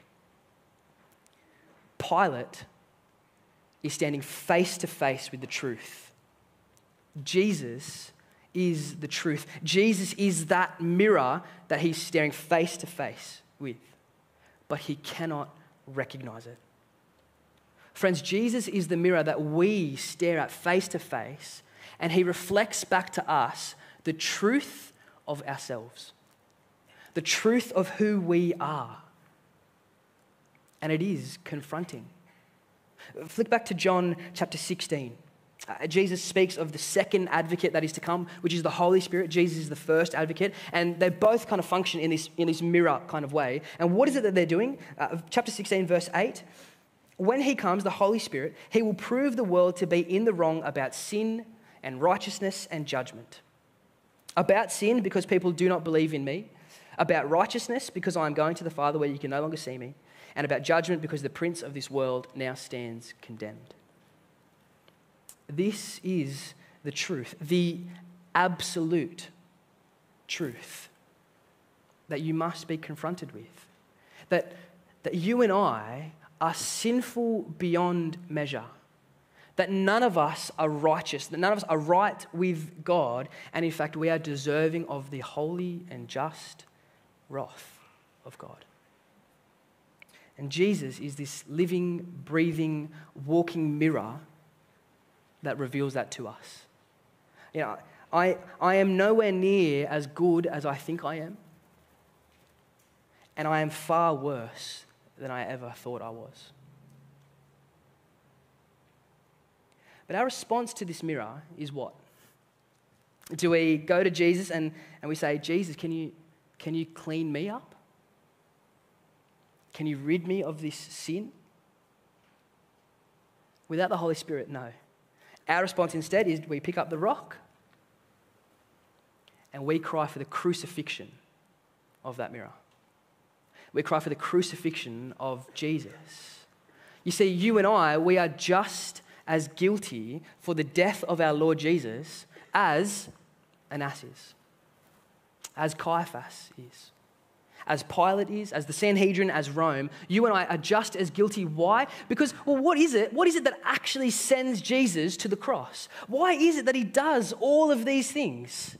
Pilate is standing face to face with the truth. Jesus is the truth. Jesus is that mirror that he's staring face to face with, but he cannot recognize it. Friends, Jesus is the mirror that we stare at face to face, and he reflects back to us the truth of ourselves, the truth of who we are. And it is confronting. Flick back to John chapter 16. Jesus speaks of the second advocate that is to come, which is the Holy Spirit. Jesus is the first advocate, and they both kind of function in this mirror kind of way. And what is it that they're doing? Chapter 16, verse 8. When he comes, the Holy Spirit, he will prove the world to be in the wrong about sin and righteousness and judgment. About sin, because people do not believe in me. About righteousness, because I am going to the Father where you can no longer see me. And about judgment, because the prince of this world now stands condemned. This is the truth, the absolute truth that you must be confronted with. That you and I are sinful beyond measure. That none of us are righteous, that none of us are right with God, and in fact we are deserving of the holy and just wrath of God. And Jesus is this living, breathing, walking mirror that reveals that to us. You know, I am nowhere near as good as I think I am, and I am far worse than I ever thought I was. But our response to this mirror is what? Do we go to Jesus and we say, Jesus, can you clean me up? Can you rid me of this sin? Without the Holy Spirit, no. Our response instead is we pick up the rock and we cry for the crucifixion of that mirror. We cry for the crucifixion of Jesus. You see, you and I, we are just as guilty for the death of our Lord Jesus as Annas is, as Caiaphas is, as Pilate is, as the Sanhedrin, as Rome. You and I are just as guilty. Why? Because, well, what is it? What is it that actually sends Jesus to the cross? Why is it that he does all of these things?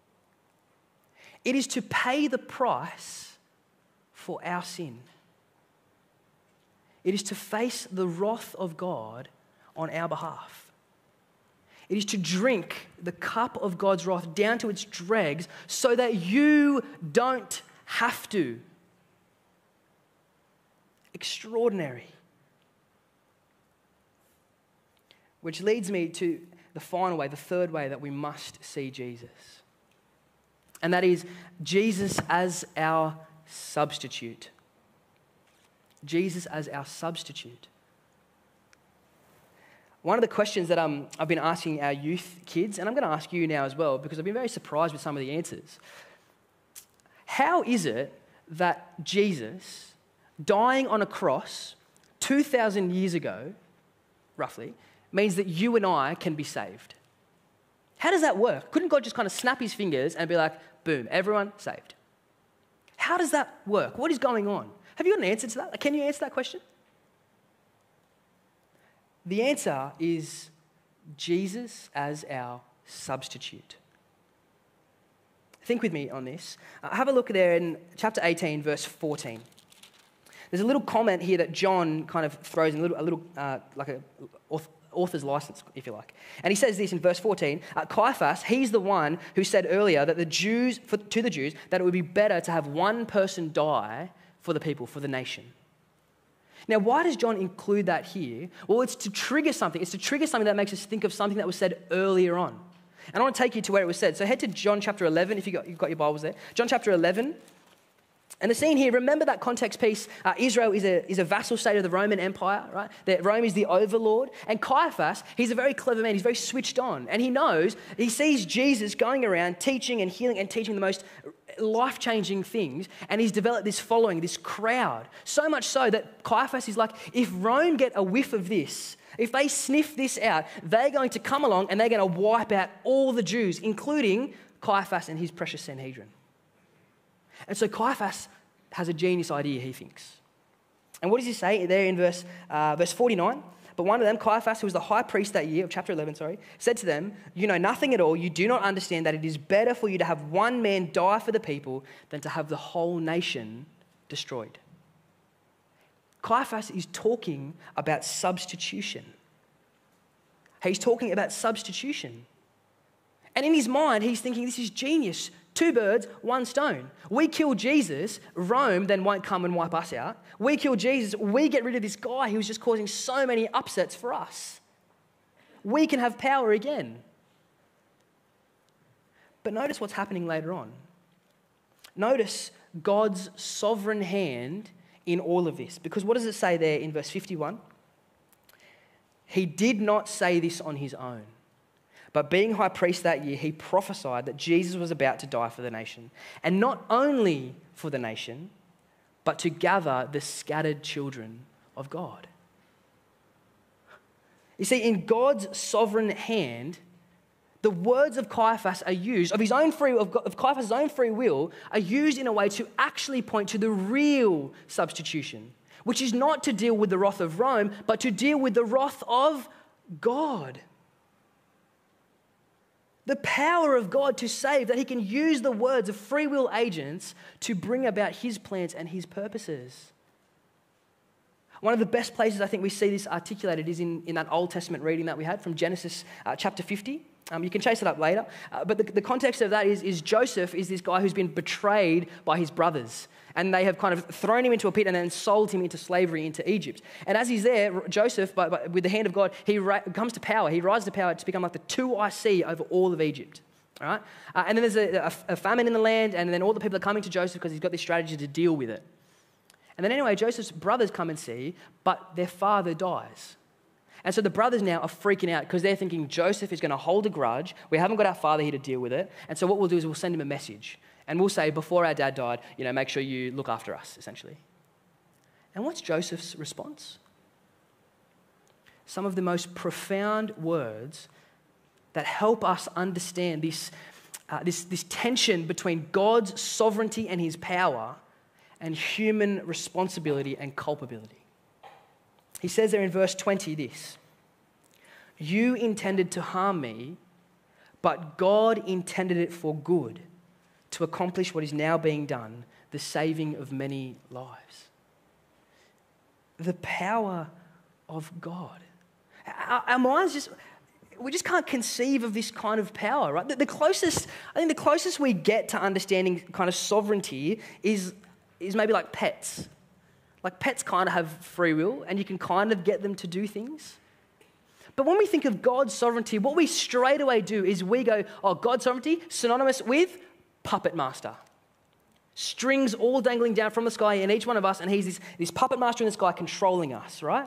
It is to pay the price for our sin. It is to face the wrath of God on our behalf. It is to drink the cup of God's wrath down to its dregs so that you don't have to. Extraordinary. Which leads me to the final way, the third way that we must see Jesus. And that is Jesus as our substitute. Jesus as our substitute. One of the questions that I've been asking our youth kids, and I'm going to ask you now as well, because I've been very surprised with some of the answers. How is it that Jesus, dying on a cross 2,000 years ago, roughly, means that you and I can be saved? How does that work? Couldn't God just kind of snap his fingers and be like, boom, everyone saved? How does that work? What is going on? Have you got an answer to that? Can you answer that question? The answer is Jesus as our substitute. Think with me on this. Have a look there in chapter 18, verse 14. There's a little comment here that John kind of throws in, like a author's license, if you like. And he says this in verse 14, Caiaphas, he's the one who said earlier that to the Jews, that it would be better to have one person die for the people, for the nation. Now, why does John include that here? Well, it's to trigger something. It's to trigger something that makes us think of something that was said earlier on. And I want to take you to where it was said. So head to John chapter 11, if you've got your Bibles there. John chapter 11. And the scene here, remember that context piece, Israel is a vassal state of the Roman Empire, right? That Rome is the overlord. And Caiaphas, he's a very clever man. He's very switched on. And he sees Jesus going around teaching and healing and teaching the most life-changing things. And he's developed this following, this crowd. So much so that Caiaphas is like, if Rome get a whiff of this, if they sniff this out, they're going to come along and they're going to wipe out all the Jews, including Caiaphas and his precious Sanhedrin. And so Caiaphas has a genius idea, he thinks. And what does he say there in verse 49? But one of them, Caiaphas, who was the high priest that year, of chapter 11, said to them, you know nothing at all, you do not understand that it is better for you to have one man die for the people than to have the whole nation destroyed. Caiaphas is talking about substitution. He's talking about substitution. And in his mind, he's thinking, this is genius. 2 birds, 1 stone. We kill Jesus, Rome then won't come and wipe us out. We kill Jesus, we get rid of this guy who was just causing so many upsets for us. We can have power again. But notice what's happening later on. Notice God's sovereign hand in all of this. Because what does it say there in verse 51? He did not say this on his own. But being high priest that year, he prophesied that Jesus was about to die for the nation. And not only for the nation, but to gather the scattered children of God. You see, in God's sovereign hand, the words of Caiaphas are used, of Caiaphas' own free will, are used in a way to actually point to the real substitution, which is not to deal with the wrath of Rome, but to deal with the wrath of God. The power of God to save, that he can use the words of free will agents to bring about his plans and his purposes. One of the best places I think we see this articulated is in that Old Testament reading that we had from Genesis chapter 50. You can chase it up later. But the context of that is Joseph is this guy who's been betrayed by his brothers. And they have kind of thrown him into a pit and then sold him into slavery into Egypt. And as he's there, Joseph, with the hand of God, he comes to power. He rises to power to become like the 2IC over all of Egypt. All right? And then there's a famine in the land, and then all the people are coming to Joseph because he's got this strategy to deal with it. And then anyway, Joseph's brothers come and see, but their father dies. And so the brothers now are freaking out because they're thinking Joseph is going to hold a grudge. We haven't got our father here to deal with it. And so what we'll do is we'll send him a message. And we'll say, before our dad died, make sure you look after us, essentially. And what's Joseph's response? Some of the most profound words that help us understand this tension between God's sovereignty and his power and human responsibility and culpability. He says there in verse 20 this: "You intended to harm me, but God intended it for good, to accomplish what is now being done, the saving of many lives." The power of God. Our minds we just can't conceive of this kind of power, right? I think the closest we get to understanding kind of sovereignty is maybe like pets. Like pets kind of have free will and you can kind of get them to do things. But when we think of God's sovereignty, what we straight away do is we go, oh, God's sovereignty, synonymous with puppet master. Strings all dangling down from the sky in each one of us, and he's this puppet master in the sky controlling us, right?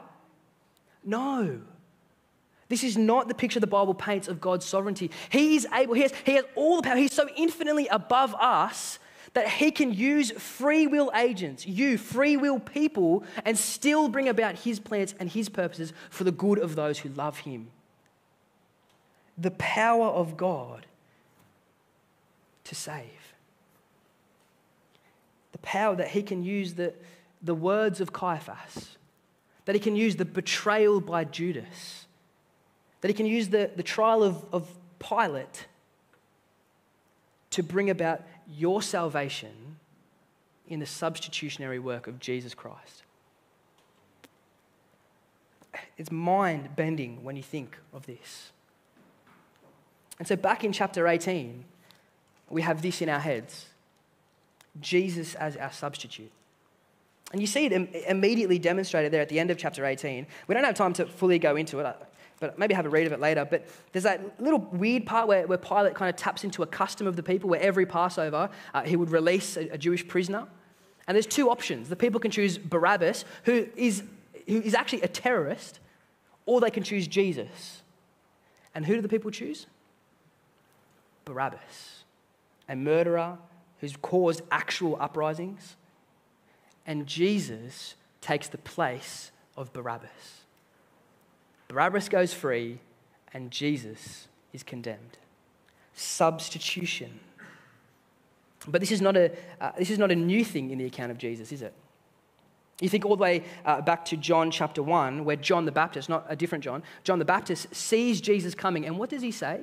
No. This is not the picture the Bible paints of God's sovereignty. He is able, he has all the power. He's so infinitely above us that he can use free will agents, you, free will people, and still bring about his plans and his purposes for the good of those who love him. The power of God to save. The power that he can use the words of Caiaphas, that he can use the betrayal by Judas, that he can use the trial of Pilate to bring about your salvation in the substitutionary work of Jesus Christ. It's mind-bending when you think of this. And so back in chapter 18, we have this in our heads: Jesus as our substitute. And you see it immediately demonstrated there at the end of chapter 18. We don't have time to fully go into it, but maybe have a read of it later. But there's that little weird part where Pilate kind of taps into a custom of the people where every Passover he would release a Jewish prisoner. And there's two options. The people can choose Barabbas, who is actually a terrorist, or they can choose Jesus. And who do the people choose? Barabbas, a murderer who's caused actual uprisings. And Jesus takes the place of Barabbas. Barabbas goes free and Jesus is condemned. Substitution. But this is not a new thing in the account of Jesus, is it? You think all the way back to John chapter 1, where John the Baptist, not a different John the Baptist sees Jesus coming. And what does he say?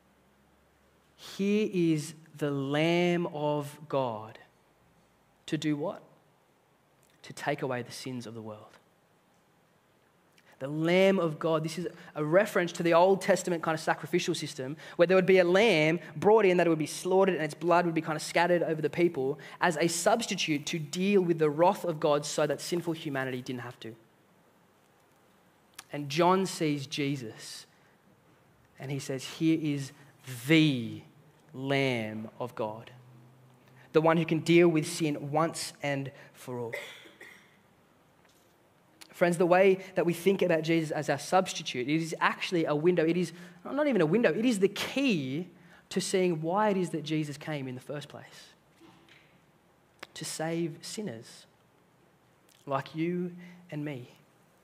Here is the Lamb of God. To do what? To take away the sins of the world. The Lamb of God. This is a reference to the Old Testament kind of sacrificial system where there would be a lamb brought in that it would be slaughtered and its blood would be kind of scattered over the people as a substitute to deal with the wrath of God so that sinful humanity didn't have to. And John sees Jesus and he says, here is the Lamb of God. The one who can deal with sin once and for all. Friends, the way that we think about Jesus as our substitute, it is actually a window. It is not even a window. It is the key to seeing why it is that Jesus came in the first place. To save sinners like you and me.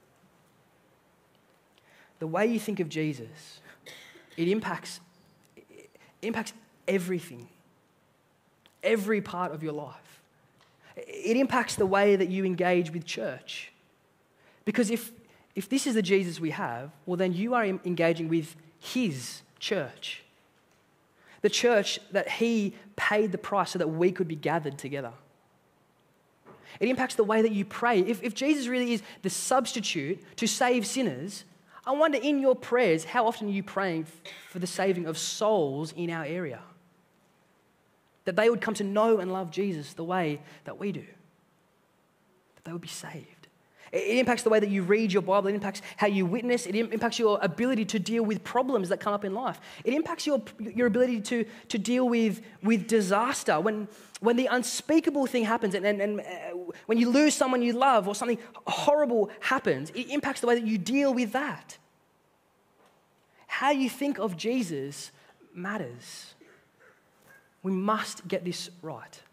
The way you think of Jesus, it impacts It impacts everything, every part of your life. It impacts the way that you engage with church. Because if this is the Jesus we have, well, then you are engaging with his church. The church that he paid the price so that we could be gathered together. It impacts the way that you pray. If Jesus really is the substitute to save sinners, I wonder in your prayers, how often are you praying for the saving of souls in our area? That they would come to know and love Jesus the way that we do. That they would be saved. It impacts the way that you read your Bible. It impacts how you witness. It impacts your ability to deal with problems that come up in life. It impacts your ability to deal with disaster. When the unspeakable thing happens and when you lose someone you love or something horrible happens, it impacts the way that you deal with that. How you think of Jesus matters. We must get this right.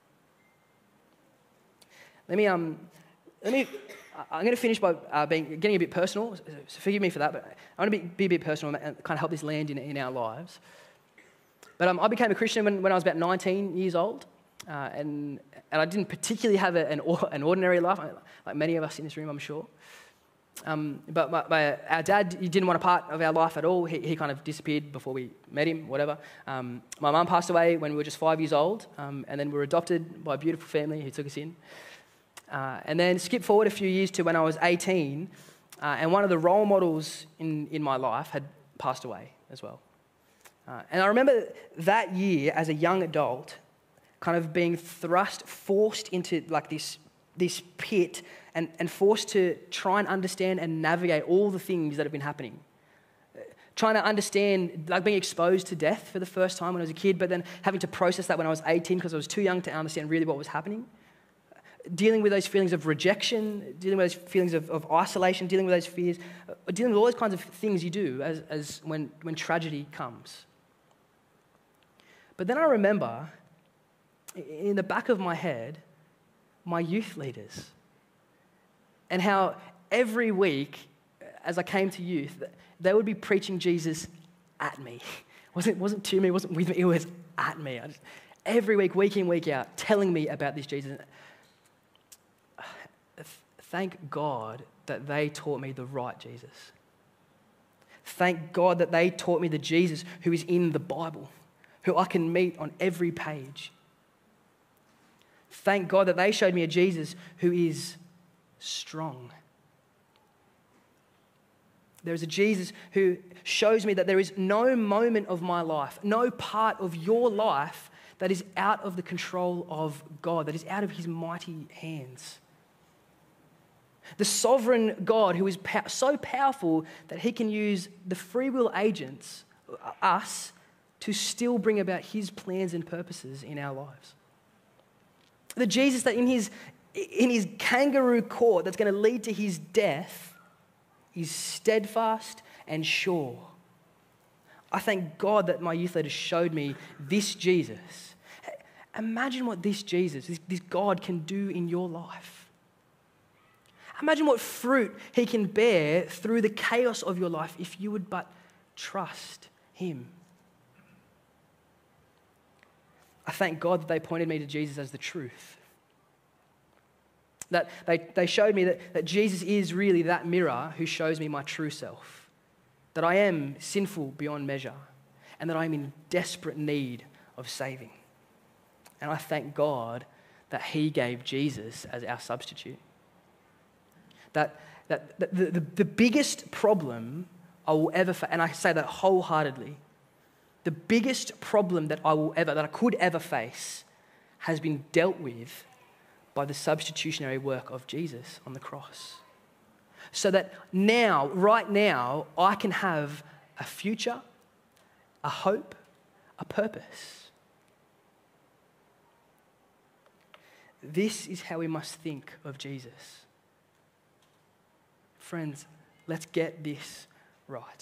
I'm going to finish by getting a bit personal, so forgive me for that, but I want to be a bit personal and kind of help this land in our lives. But I became a Christian when I was about 19 years old, and I didn't particularly have an ordinary life, like many of us in this room, I'm sure. But our dad, he didn't want a part of our life at all. He kind of disappeared before we met him, whatever. My mum passed away when we were just 5 years old, and then we were adopted by a beautiful family who took us in. And then skip forward a few years to when I was 18, and one of the role models in my life had passed away as well. And I remember that year as a young adult kind of being forced into like this pit and forced to try and understand and navigate all the things that have been happening. Trying to understand, like being exposed to death for the first time when I was a kid, but then having to process that when I was 18 because I was too young to understand really what was happening. Dealing with those feelings of rejection, dealing with those feelings of isolation, dealing with those fears, dealing with all those kinds of things you do as when tragedy comes. But then I remember, in the back of my head, my youth leaders, and how every week, as I came to youth, they would be preaching Jesus at me. It wasn't to me, it wasn't with me, it was at me. Every week in, week out, telling me about this Jesus. Thank God that they taught me the right Jesus. Thank God that they taught me the Jesus who is in the Bible, who I can meet on every page. Thank God that they showed me a Jesus who is strong. There is a Jesus who shows me that there is no moment of my life, no part of your life that is out of the control of God, that is out of his mighty hands. The sovereign God who is so powerful that he can use the free will agents, us, to still bring about his plans and purposes in our lives. The Jesus that in his kangaroo court that's going to lead to his death is steadfast and sure. I thank God that my youth leaders showed me this Jesus. Imagine what this Jesus, this God can do in your life. Imagine what fruit he can bear through the chaos of your life if you would but trust him. I thank God that they pointed me to Jesus as the truth. That they showed me that Jesus is really that mirror who shows me my true self. That I am sinful beyond measure and that I'm in desperate need of saving. And I thank God that he gave Jesus as our substitute. That the biggest problem I will ever face, and I say that wholeheartedly, the biggest problem that I could ever face has been dealt with by the substitutionary work of Jesus on the cross. So that now, right now, I can have a future, a hope, a purpose. This is how we must think of Jesus. Friends, let's get this right.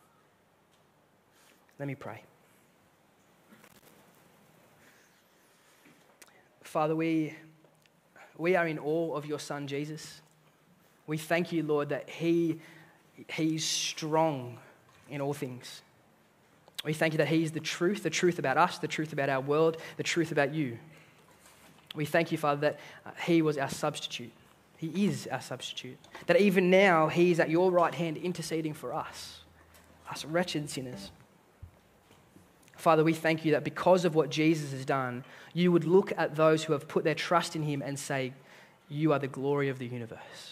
Let me pray. Father, we are in awe of your Son, Jesus. We thank you, Lord, that he is strong in all things. We thank you that he is the truth about us, the truth about our world, the truth about you. We thank you, Father, that he was our substitute. He is our substitute. That even now he is at your right hand interceding for us wretched sinners. Father, we thank you that because of what Jesus has done, you would look at those who have put their trust in him and say, you are the glory of the universe.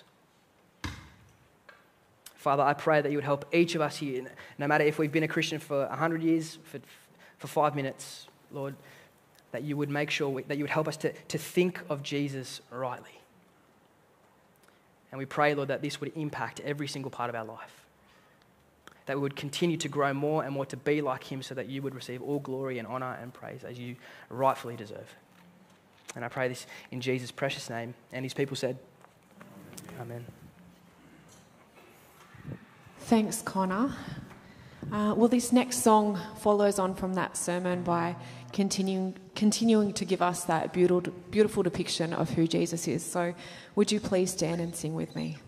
Father, I pray that you would help each of us here, no matter if we've been a Christian for 100 years, for 5 minutes, Lord, that you would make sure that you would help us to think of Jesus rightly. And we pray, Lord, that this would impact every single part of our life. That we would continue to grow more and more to be like him so that you would receive all glory and honour and praise as you rightfully deserve. And I pray this in Jesus' precious name. And his people said, Amen. Thanks, Connor. Well, this next song follows on from that sermon by continuing to give us that beautiful depiction of who Jesus is. So would you please stand and sing with me?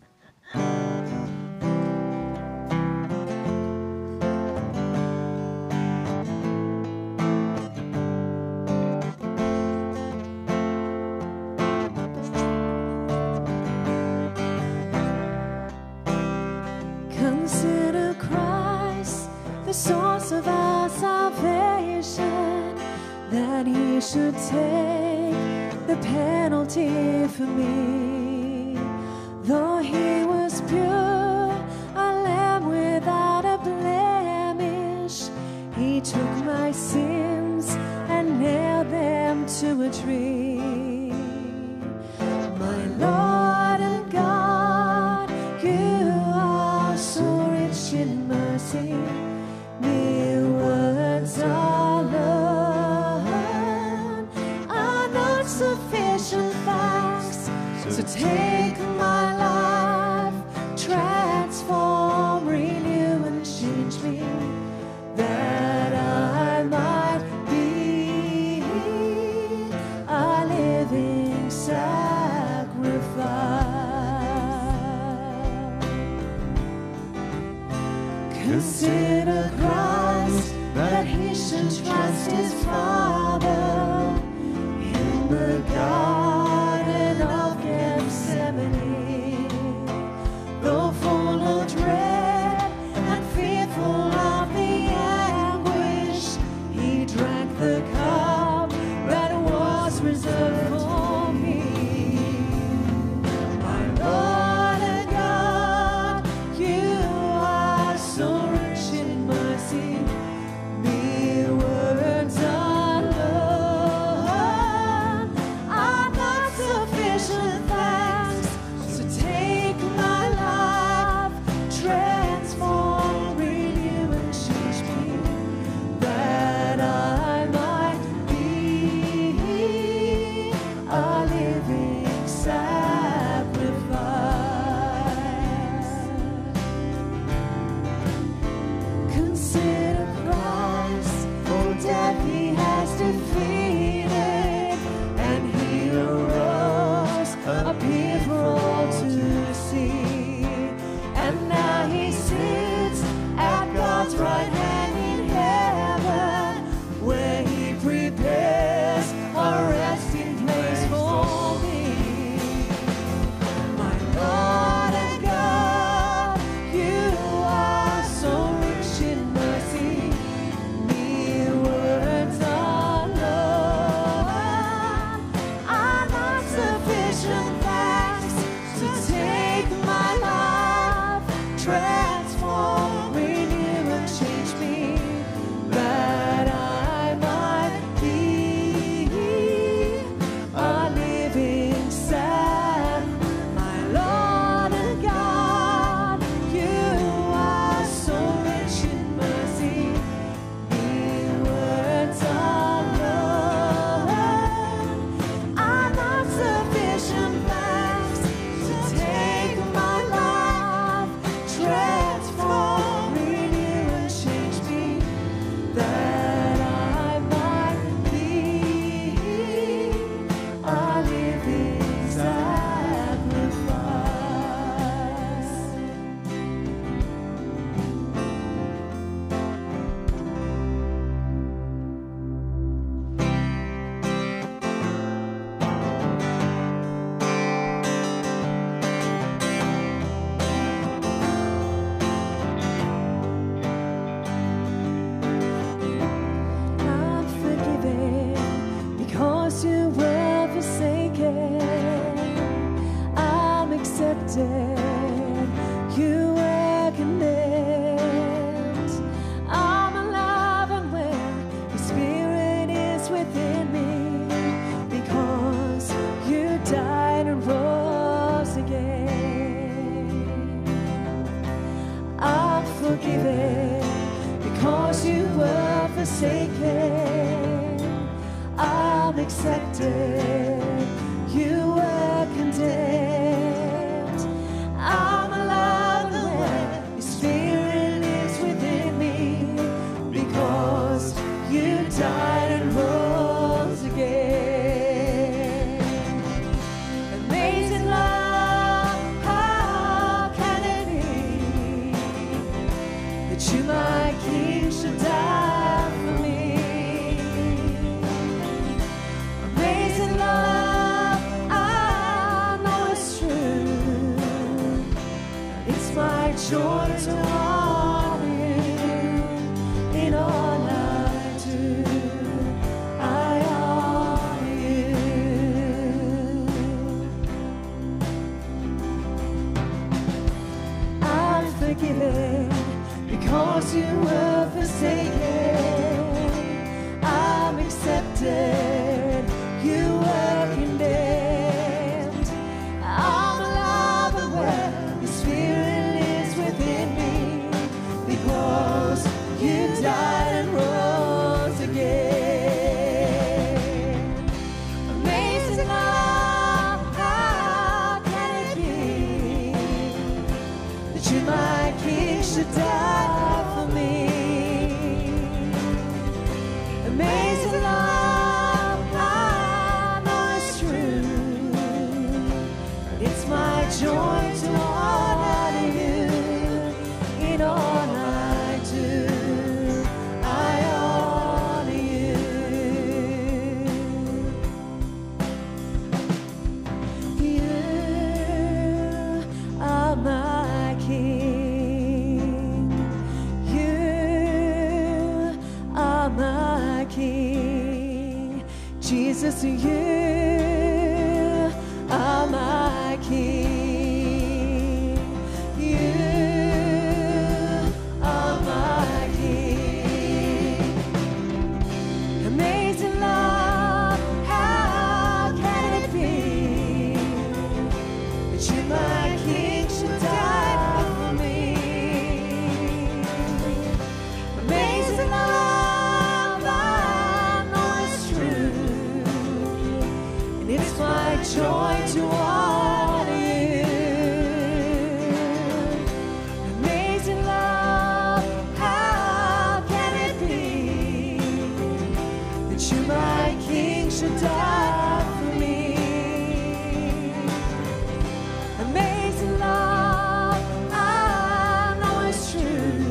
Consider Christ the source of our salvation, that he should take the penalty for me. Though he was pure, a lamb without a blemish, he took my sins and nailed them to a tree. My Lord and God, you are so rich in mercy. Mere words alone are not sufficient thanks. So take my life, transform, renew, and change me, that I might be a living sacrifice. Consider Christ, that he should trust his Father in the Garden of Gethsemane. Though full of dread and fearful of the anguish, he drank the cup that was reserved for me. My Lord and God, you are so rich in mercy. Mere words alone are forgiven because you were forsaken. I'm accepted, you were condemned. I'm alive and well, your spirit lives within me because you died and rose again. Amazing love, how can it be that you, my King, should die for me? Amazing love, I know it's true. It's my joy to honor you in all I do. I honor you. I'm forgiven because you were forsaken. I'm accepted, you were condemned. I'm alive and well, the Spirit lives within me because you died and rose again. Amazing love, how can it be that you, my King, should die for me? Amazing love, I know it's true. It's my joy to honor you in all I do. I honor you. You are my King. You are my King. Jesus, you are my King. You are my King. Amazing love, how can it be that you, my King, should die for me? Amazing love, I know it's true, and it's my joy to honor you. Amazing love, how can it be that you, my King, should die for me? Amazing love, I know it's true.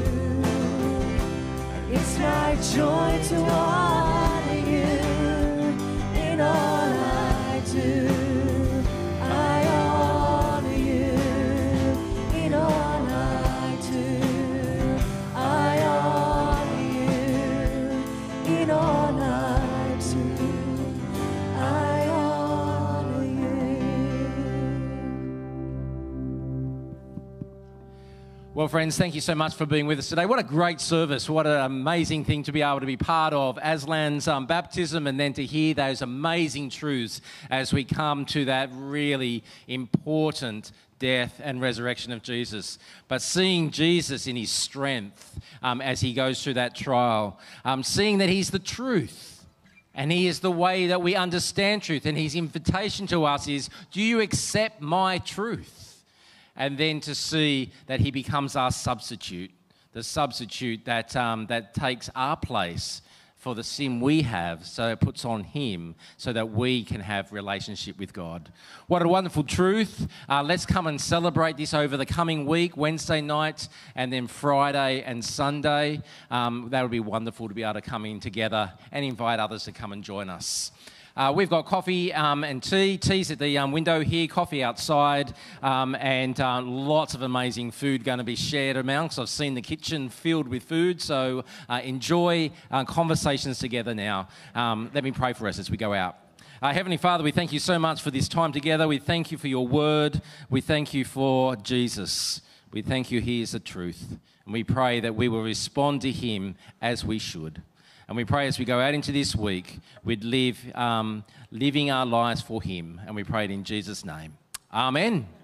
It's my joy to honor you in all I do. I honor you in all I do. I honor you in all I do. I honor you. Well, friends, thank you so much for being with us today. What a great service. What an amazing thing to be able to be part of Aslan's baptism, and then to hear those amazing truths as we come to that really important death and resurrection of Jesus. But seeing Jesus in his strength as he goes through that trial, seeing that he's the truth and he is the way that we understand truth, and his invitation to us is, do you accept my truth? And then to see that he becomes our substitute, the substitute that, that takes our place for the sin we have, so it puts on him so that we can have relationship with God. What a wonderful truth. Let's come and celebrate this over the coming week, Wednesday night and then Friday and Sunday. That would be wonderful to be able to come in together and invite others to come and join us. We've got coffee and tea. Tea's at the window here, coffee outside, and lots of amazing food going to be shared amongst. I've seen the kitchen filled with food, so enjoy conversations together now. Let me pray for us as we go out. Heavenly Father, we thank you so much for this time together. We thank you for your word. We thank you for Jesus. We thank you he is the truth. And we pray that we will respond to him as we should. And we pray as we go out into this week, we'd live living our lives for him. And we pray it in Jesus' name. Amen.